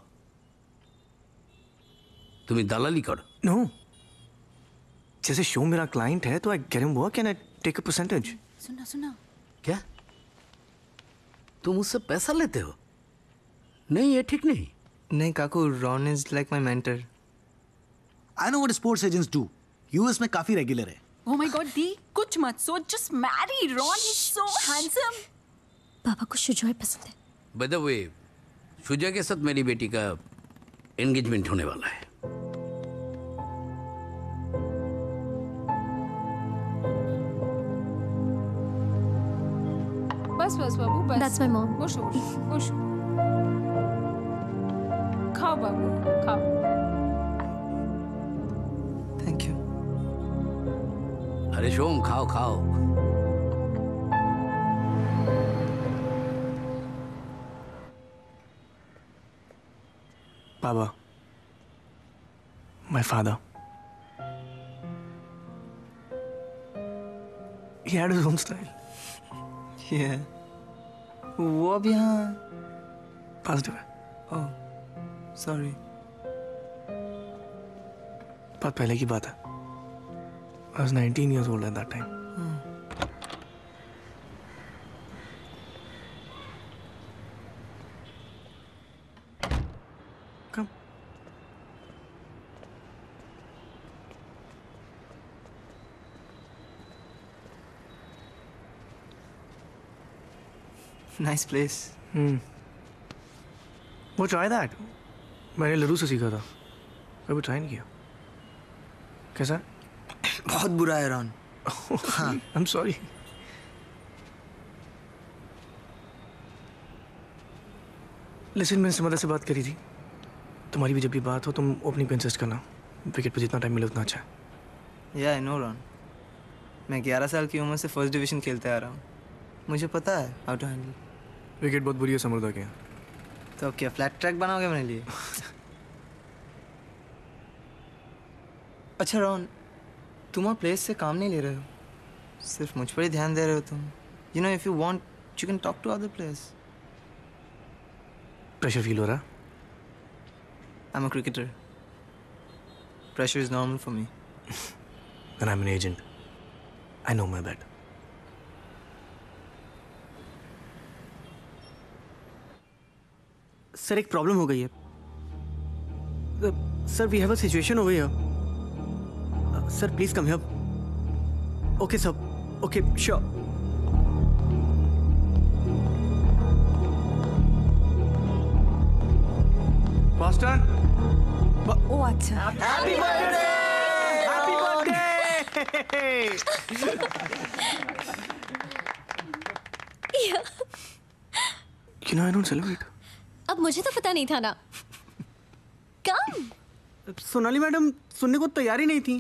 तुम्ही दलाली करो? No. जैसे शो मेरा क्लाइंट है तो I get him work and I take a percentage. सुना सुना. क्या? तुम उससे पैसा लेते हो? नहीं, ये ठीक नहीं. नहीं काकू, Ron is like my mentor. I know what sports agents do. US में काफी रेगुलर है. Oh my God, दी कुछ मत सोच, just marry Ron. He's so handsome. पापा को सुजय पसंद है. बाय द वे, सुजय के साथ मेरी बेटी का एंगेजमेंट होने वाला है. बस बस बाबू बस. That's my mom. खुश हो, खुश. खाओ बाबू, खाओ. Thank you. अरे शोम, खाओ खाओ. Baba, my father. He had his own style. Yeah. वो अब यहाँ Positive है. Oh, sorry. बहुत पहले की बात है. I was nineteen years old at that time. Hmm. Come. Nice place. Hmm. वो try that. मैंने लरू से सीखा था. कभी try नहीं किया. कैसा? बहुत बुरा है रॉन. हाँ. I'm sorry. Listen, मैंने समदा से बात करी थी. तुम्हारी भी जब भी बात हो तुम ओपनिंग पे इंसिस्ट करना. विकेट पे जितना टाइम मिले उतना अच्छा है. Yeah, I know, Ron. मैं ग्यारह साल की उम्र से फर्स्ट डिवीजन खेलते आ रहा हूँ, मुझे पता है हाउ टू हैंडल। विकेट बहुत बुरी है समृद्धा के। तो क्या फ्लैट ट्रैक बनाओगे मेरे लिए? अच्छा रॉन, तुम और प्लेस से काम नहीं ले रहे हो, सिर्फ मुझ पर ही ध्यान दे रहे हो तुम। You know if you want you can talk to other players. Pressure feel हो रहा? I am a cricketer, pressure is normal for me. Then I'm an agent. I know my bet. Sir एक problem हो गई है sir. We have a situation over here sir, please come here. Okay sir, okay sure. Boston. ओ अच्छा। Happy birthday, happy birthday. You know I don't celebrate. अब मुझे तो पता नहीं था ना। कम। सोनाली मैडम सुनने को तैयार ही नहीं थी।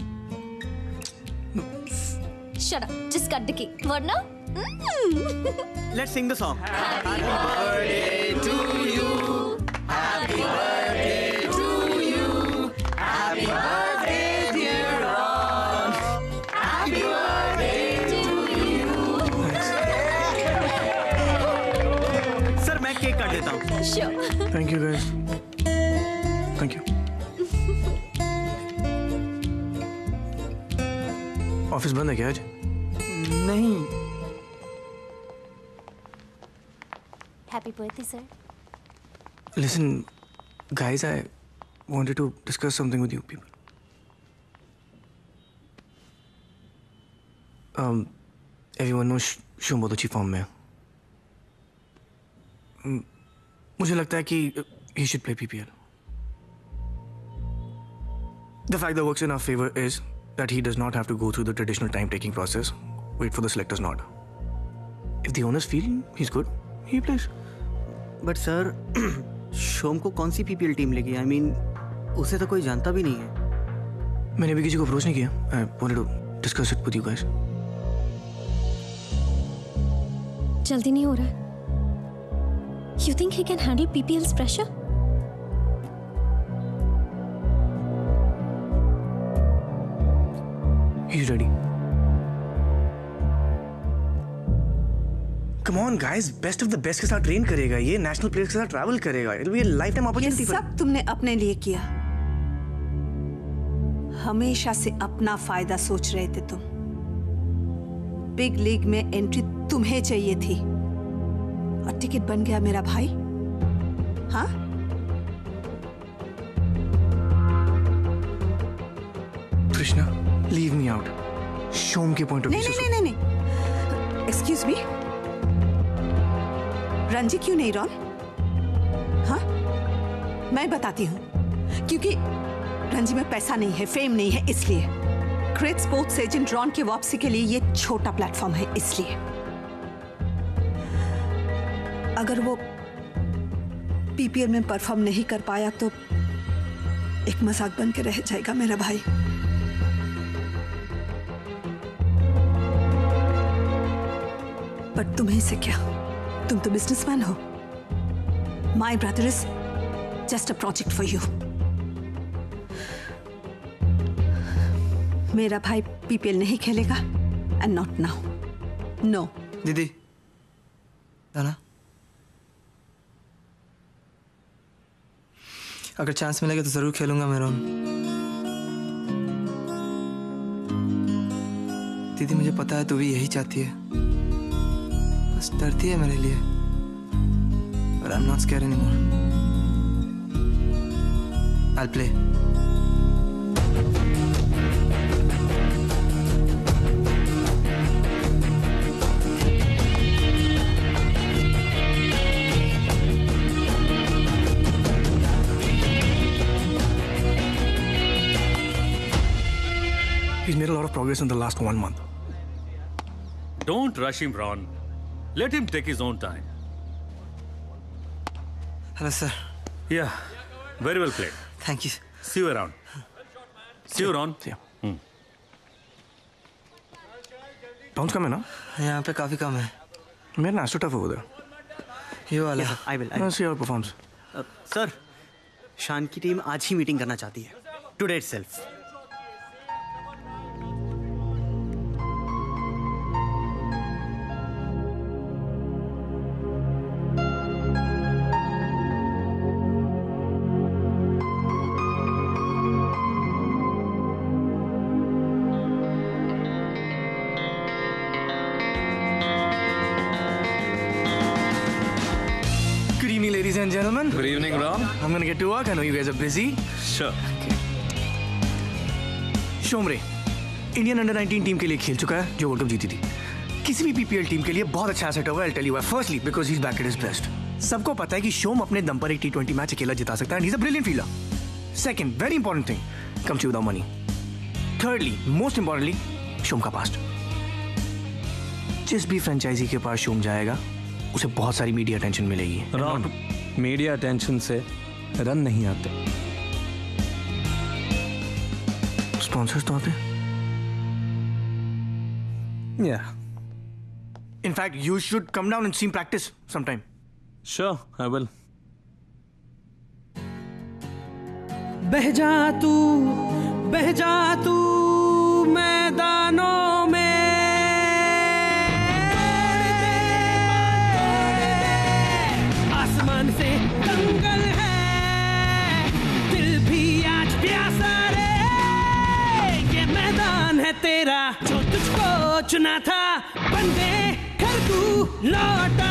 Shut up, just cut the cake. वरना? Let's sing the song. Happy birthday to you. Happy birthday to you. Happy birthday dear Ron. Happy birthday to you. Sir मैं केक काट देता हूँ। Sure. Thank you guys. Thank you. Office बंद है क्या आज? नहीं। Happy birthday, sir. Listen, guys, I wanted to discuss something with you people. Um, everyone knows Shome बहुत अच्छी फॉर्म में है। M- मुझे लगता है कि he should play P P L. The fact that works in our favor is that he does not have to go through the traditional time-taking process, wait for the selector's nod. If the owners feel he's good, he plays. But sir Shom को कौन सी PPL team लेगी? आई I mean mean, उसे तो कोई जानता भी नहीं है। मैंने भी किसी को अप्रोच नहीं किया। I wanted to discuss it with you guys. जल्दी नहीं हो रहा है? You think he can handle P P L's pressure? He's ready. Come on guys, best of the best के साथ ट्रेन करेगा ये, नेशनल प्लेयर्स के साथ ट्रैवल करेगा। It'll be a lifetime opportunity ये for सब तुमने अपने लिए किया, हमेशा से अपना फायदा सोच रहे थे तुम। बिग लीग में एंट्री तुम्हें चाहिए थी और टिकट बन गया मेरा भाई। हाँ? Krishna, leave me out. Shome के पॉइंट ऑफ व्यू नहीं से नहीं नहीं नहीं एक्सक्यूज मी, रणजी क्यों नहीं रॉन? हाँ, मैं बताती हूँ, क्योंकि रणजी में पैसा नहीं है, फेम नहीं है, इसलिए ग्रेट स्पोर्ट्स एजेंट रॉन की वापसी के लिए ये छोटा प्लेटफॉर्म है। इसलिए अगर वो पीपीएल में परफॉर्म नहीं कर पाया तो एक मजाक बन के रह जाएगा मेरा भाई। पर तुम्हें से क्या, तुम तो बिजनेसमैन हो। My brother is just a project for you. मेरा भाई पीपीएल नहीं खेलेगा एंड नॉट नाउ। नो दीदी, दाना, अगर चांस मिलेगा तो जरूर खेलूंगा मैं रोन। दीदी मुझे पता है तू भी यही चाहती है, बस डरती है मेरे लिए। But I'm not scared anymore. I'll play. He's made a lot of progress in the last one month. Don't rush him, Ron. Let him take his own time. Hello, sir. Yeah, very well played. Thank you. See you around. See you, Ron. See you. Hmm. Pound कम है ना? यहाँ पे काफ़ी कम है। मेरा नाश्ता tough हो गया। ये वाला। I will. Let's see your performance. Sir, Shaan की टीम आज ही मीटिंग करना चाहती है। Today itself. Ladies and gentlemen. Good evening, Ron. I'm gonna get to work. I know you guys are busy. Sure. Okay. शोमरे इंडियन अंडर नाइनटीन टीम के लिए खेल चुका है जो वर्ल्ड कप जीती थी। किसी भी पीपीएल टीम के लिए बहुत अच्छा एसेट होगा। I'll tell you why. Firstly, because he's back at his best. सबको पता है कि शोम अपने दम पर एक टी ट्वेंटी मैच अकेला जिता सकता है and he's a brilliant fielder. Second, very important thing, comes to you without money. Thirdly, most importantly, Shome का पास्ट। जिस भी फ्रेंचाइजी के पास शोम जाएगा उसे बहुत सारी मीडिया अटेंशन मिलेगी। रॉन, मीडिया अटेंशन से रन नहीं आते। स्पॉन्सर्स तो आते हैं। Yeah. In fact, you should come down and see him practice sometime. Sure, I will. बह जा तू, बह जा तू मैदानों में, आसमान से दंगल है, दिल भी आज प्यासा रे, ये मैदान है तेरा जो तुझको चुना था, बंदे घर तू लौटा।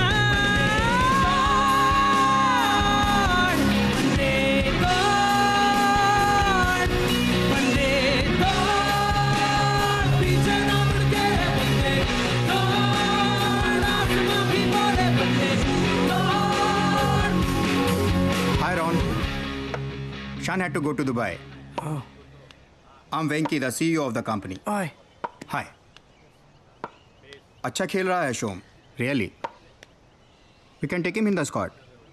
Shan had to go to Dubai. Oh. I'm Venki, the C E O of the company. Hi. Hi. अच्छा खेल रहा है Shom. Really. We can take him in the squad.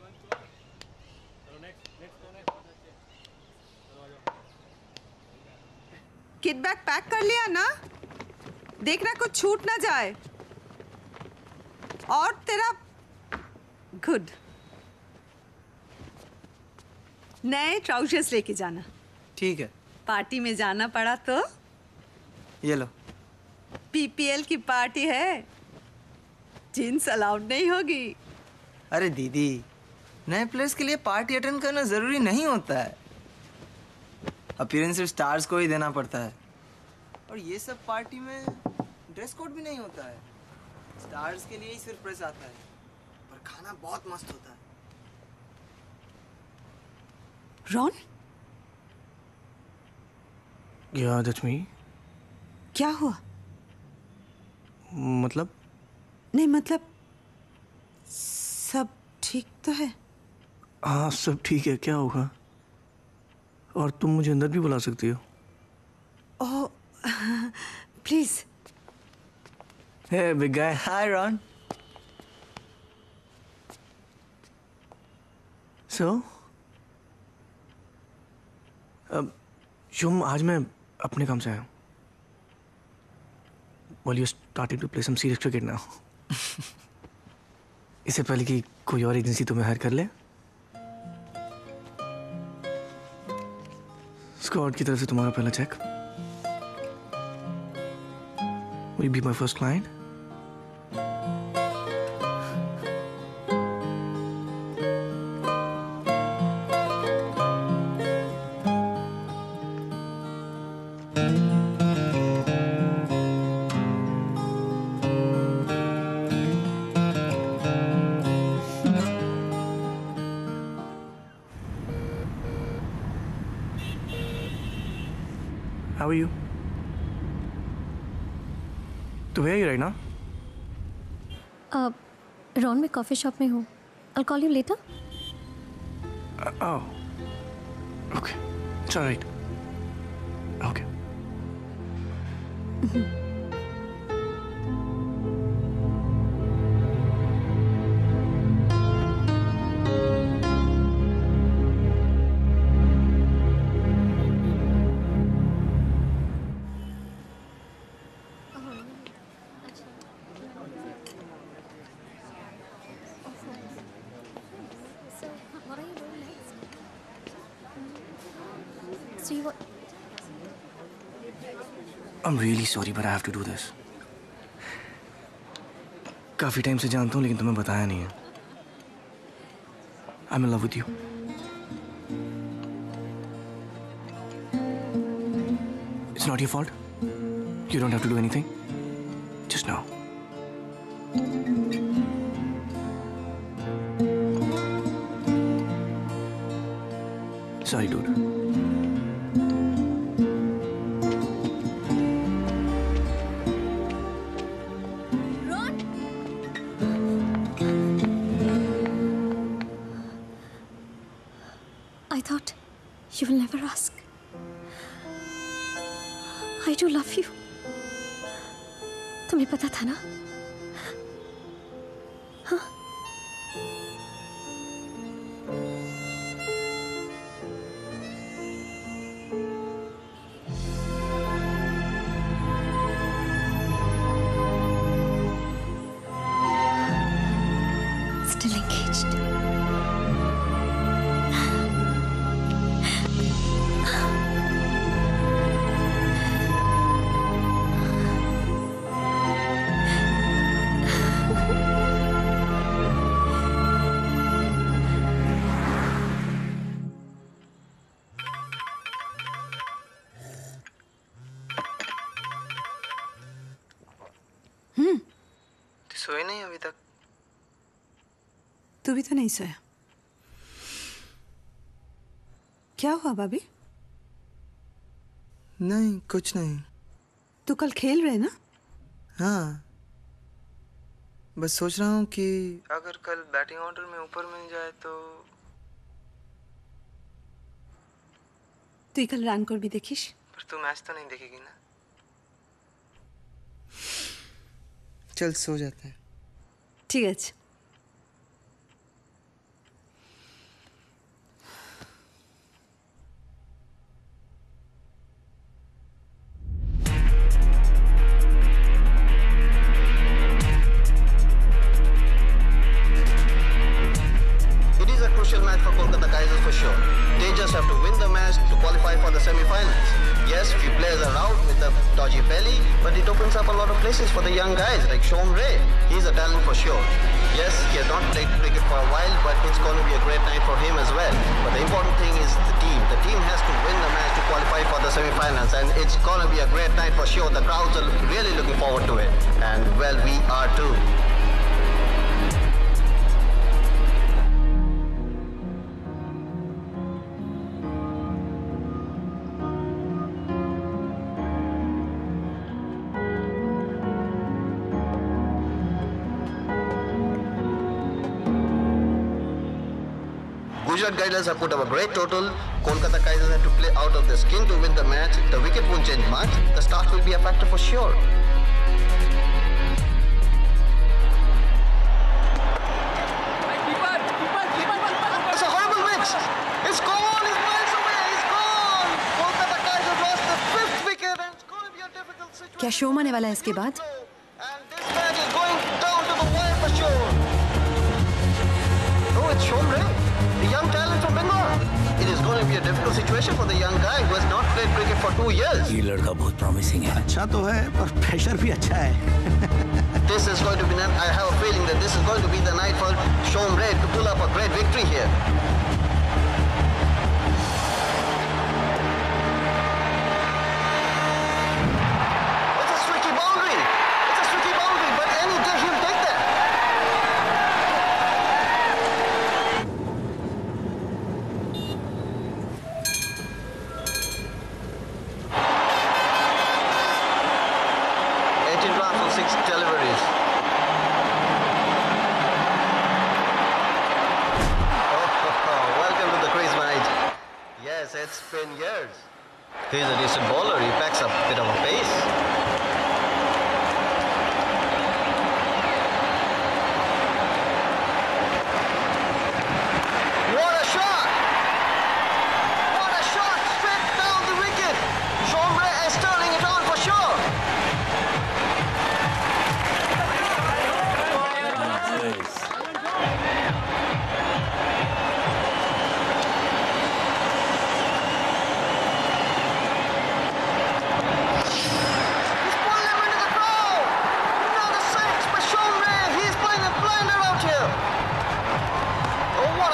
Kit bag pack कर लिया ना? देखना कुछ छूट ना जाए। और तेरा गुड नए ट्राउजर्स लेके जाना। ठीक है। पार्टी में जाना पड़ा तो ये लो। पीपीएल की पार्टी है, जीन्स अलाउड नहीं होगी। अरे दीदी, नए प्लेयर्स के लिए पार्टी अटेंड करना जरूरी नहीं होता है। अपीयरेंस सिर्फ स्टार्स को ही देना पड़ता है। और ये सब पार्टी में ड्रेस कोड भी नहीं होता है। स्टार्स के लिए ही सिर्फ प्रेस आता है, पर खाना बहुत मस्त होता है। रॉन? Yeah, that's me. क्या हुआ? मतलब? नहीं मतलब सब ठीक तो है? हाँ सब ठीक है। क्या होगा? और तुम मुझे अंदर भी बुला सकती हो। Oh please. Hey big guy. Hi Ron. So? अब शुम आज मैं अपने काम से आया हूँ। Well, you're starting to play some serious cricket now. इससे पहले कि कोई और एजेंसी तुम्हें हायर कर ले, स्क्वाड की तरफ से तुम्हारा पहला cheque. Will you be my first client? How are you? तो where are you right now? Uh, Ron मैं कॉफी शॉप में हूँ। I'll call you later. Uh, oh. Okay. It's all right. Okay. So you want... I'm really sorry, but I have to do this. काफी time से जानता हूँ, लेकिन तुम्हें बताया नहीं है. I'm in love with you. It's not your fault. You don't have to do anything. Just now. Sorry, dude. Ron? I thought you will never ask. I do love you. तुम्हें पता था ना? हाँ? Still engaged. हम्म तू सोई नहीं अभी तक? तू भी तो नहीं सोया. क्या हुआ भाभी? नहीं, कुछ नहीं. तू कल खेल रहे ना? हाँ, बस सोच रहा हूँ कि अगर कल बैटिंग ऑर्डर में ऊपर मिल जाए तो तू कल रन कर भी देखिस. पर तू मैच तो नहीं देखेगी ना? चल सो जाते हैं. ठीक है. It is a crucial match for Kolkata Kaisers for sure. They just have to win the match to qualify for the semi-finals. Yes, few players are out with a dodgy belly, but it opens up a lot of places for the young guys like Shemaroo. He's a talent for sure. Yes, he has not played cricket for a while, but it's going to be a great night for him as well. But the important thing is the team. The team has to win the match to qualify for the semi-finals, and it's going to be a great night for sure. The crowds are really looking forward to it, and well, we are too. Gujarat Guiders have put up a great total. Kolkata Kaisers have to play out of their skin to win the match. The wicket won't change much. The start will be a factor for sure. It's a horrible mix. It's gone. It's miles away. It's gone. Kolkata Kaisers lost the fifth wicket, and it's going to be a difficult situation. क्या show आने वाला है इसके बाद? This match is going down to the wire for sure. Oh, it's Shemaroo, the young talent from Bengal. It is going to be a difficult situation for the young guy who has not played cricket for two years. ये लड़का बहुत promising है. अच्छा तो है, पर pressure भी अच्छा है. This is going to be. I have a feeling that this is going to be the night for Shemaroo to pull up a great victory here. It's a tricky boundary. It's a tricky boundary, but any day he'll take that. eighteen runs on six deliveries. Oh, welcome to the crease, mate. Yes, it's been years. He's a decent bowler. He packs up a bit of a pace. What a shot! What a shot! Straight down the wicket. Shemaroo is turning it on for sure.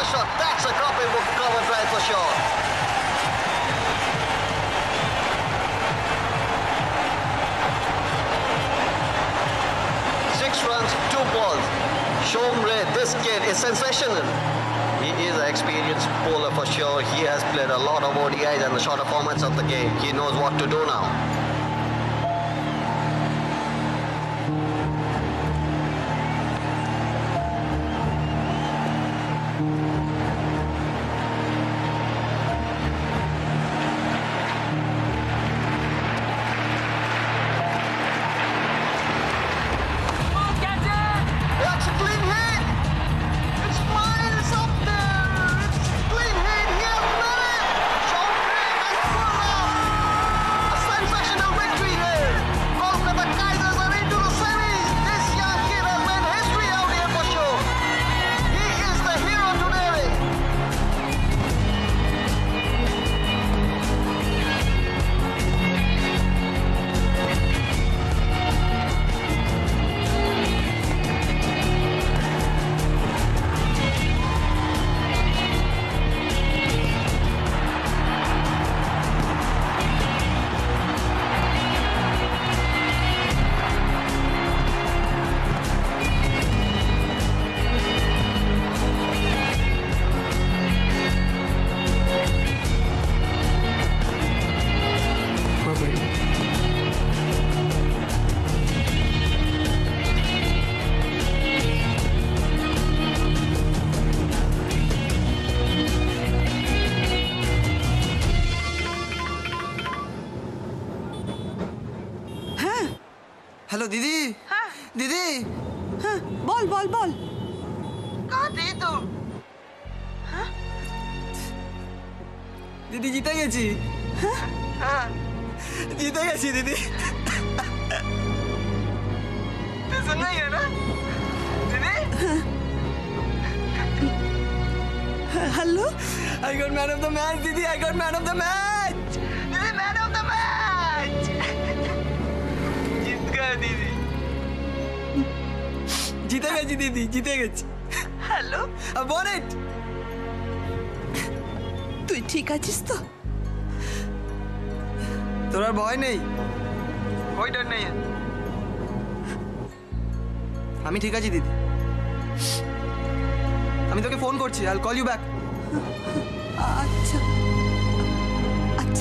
shot. That's a copybook cover drive for sure. Six runs, two balls. Shemaroo, this kid is sensational. He is an experienced bowler for sure. He has played a lot of O D Is and the shorter formats of the game. He knows what to do now. Hello दीदी। हाँ? दीदी। हाँ, बोल बोल बोल। कहाँ थी तू? हाँ? दीदी जीते गए जी। हाँ? हाँ। जीते गए जी दीदी। तू सुन रही है ना? दीदी? Hello? I got man of the match दीदी। I got man of the match। दीदी man of the match। जीत गए दीदी। जीते गए जी दीदी। जीते गए जी। हेलो? I won it। तू ठीक आছিস তো? তোর ভয় নেই, कोई डर नहीं है। আমি ঠিক আছি দিদি। আমি তোকে ফোন করছি। I'll call you back। আচ্ছা আচ্ছা।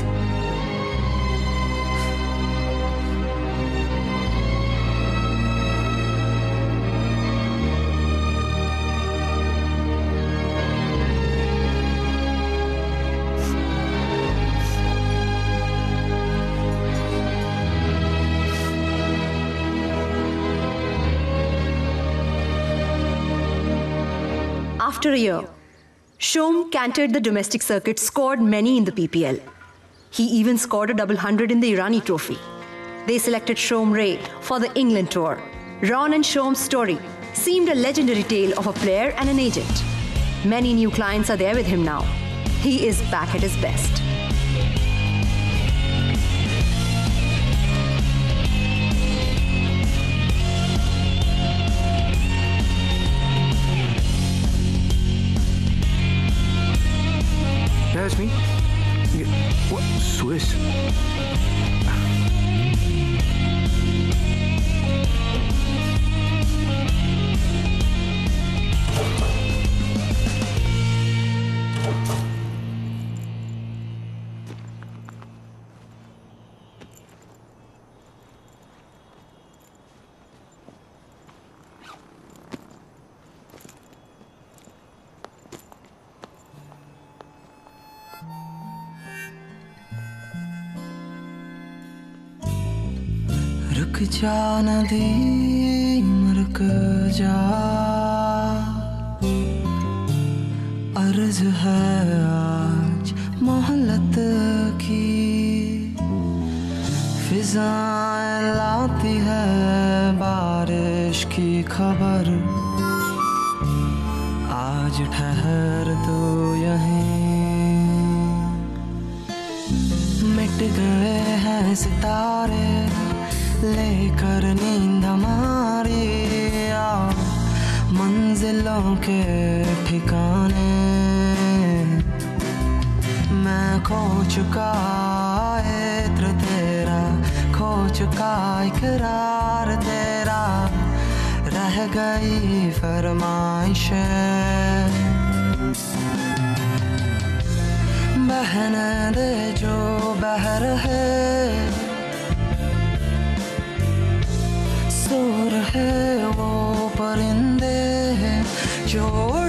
After a year, Shom cantered the domestic circuit, scored many in the P P L. He even scored a double hundred in the Irani Trophy. They selected Shemaroo for the England tour. Ron and Shom's story seemed a legendary tale of a player and an agent. Many new clients are there with him now. He is back at his best. Yeah, it's me. What? Swiss? रुक जा नदीम रुक जा, अर्ज है आज मोहल्लत की, फिजाएं लाती है बारिश की खबर, आज ठहर तो यहीं, मिट गए हैं सितारे लेकर नींद हमारी, आ मंजिलों के ठिकाने मैं खो चुका इत्र तेरा, खो चुका इकरार तेरा, रह गई फरमाइश। बहने दे जो बह रहे, सो रहे वो परिंदे जो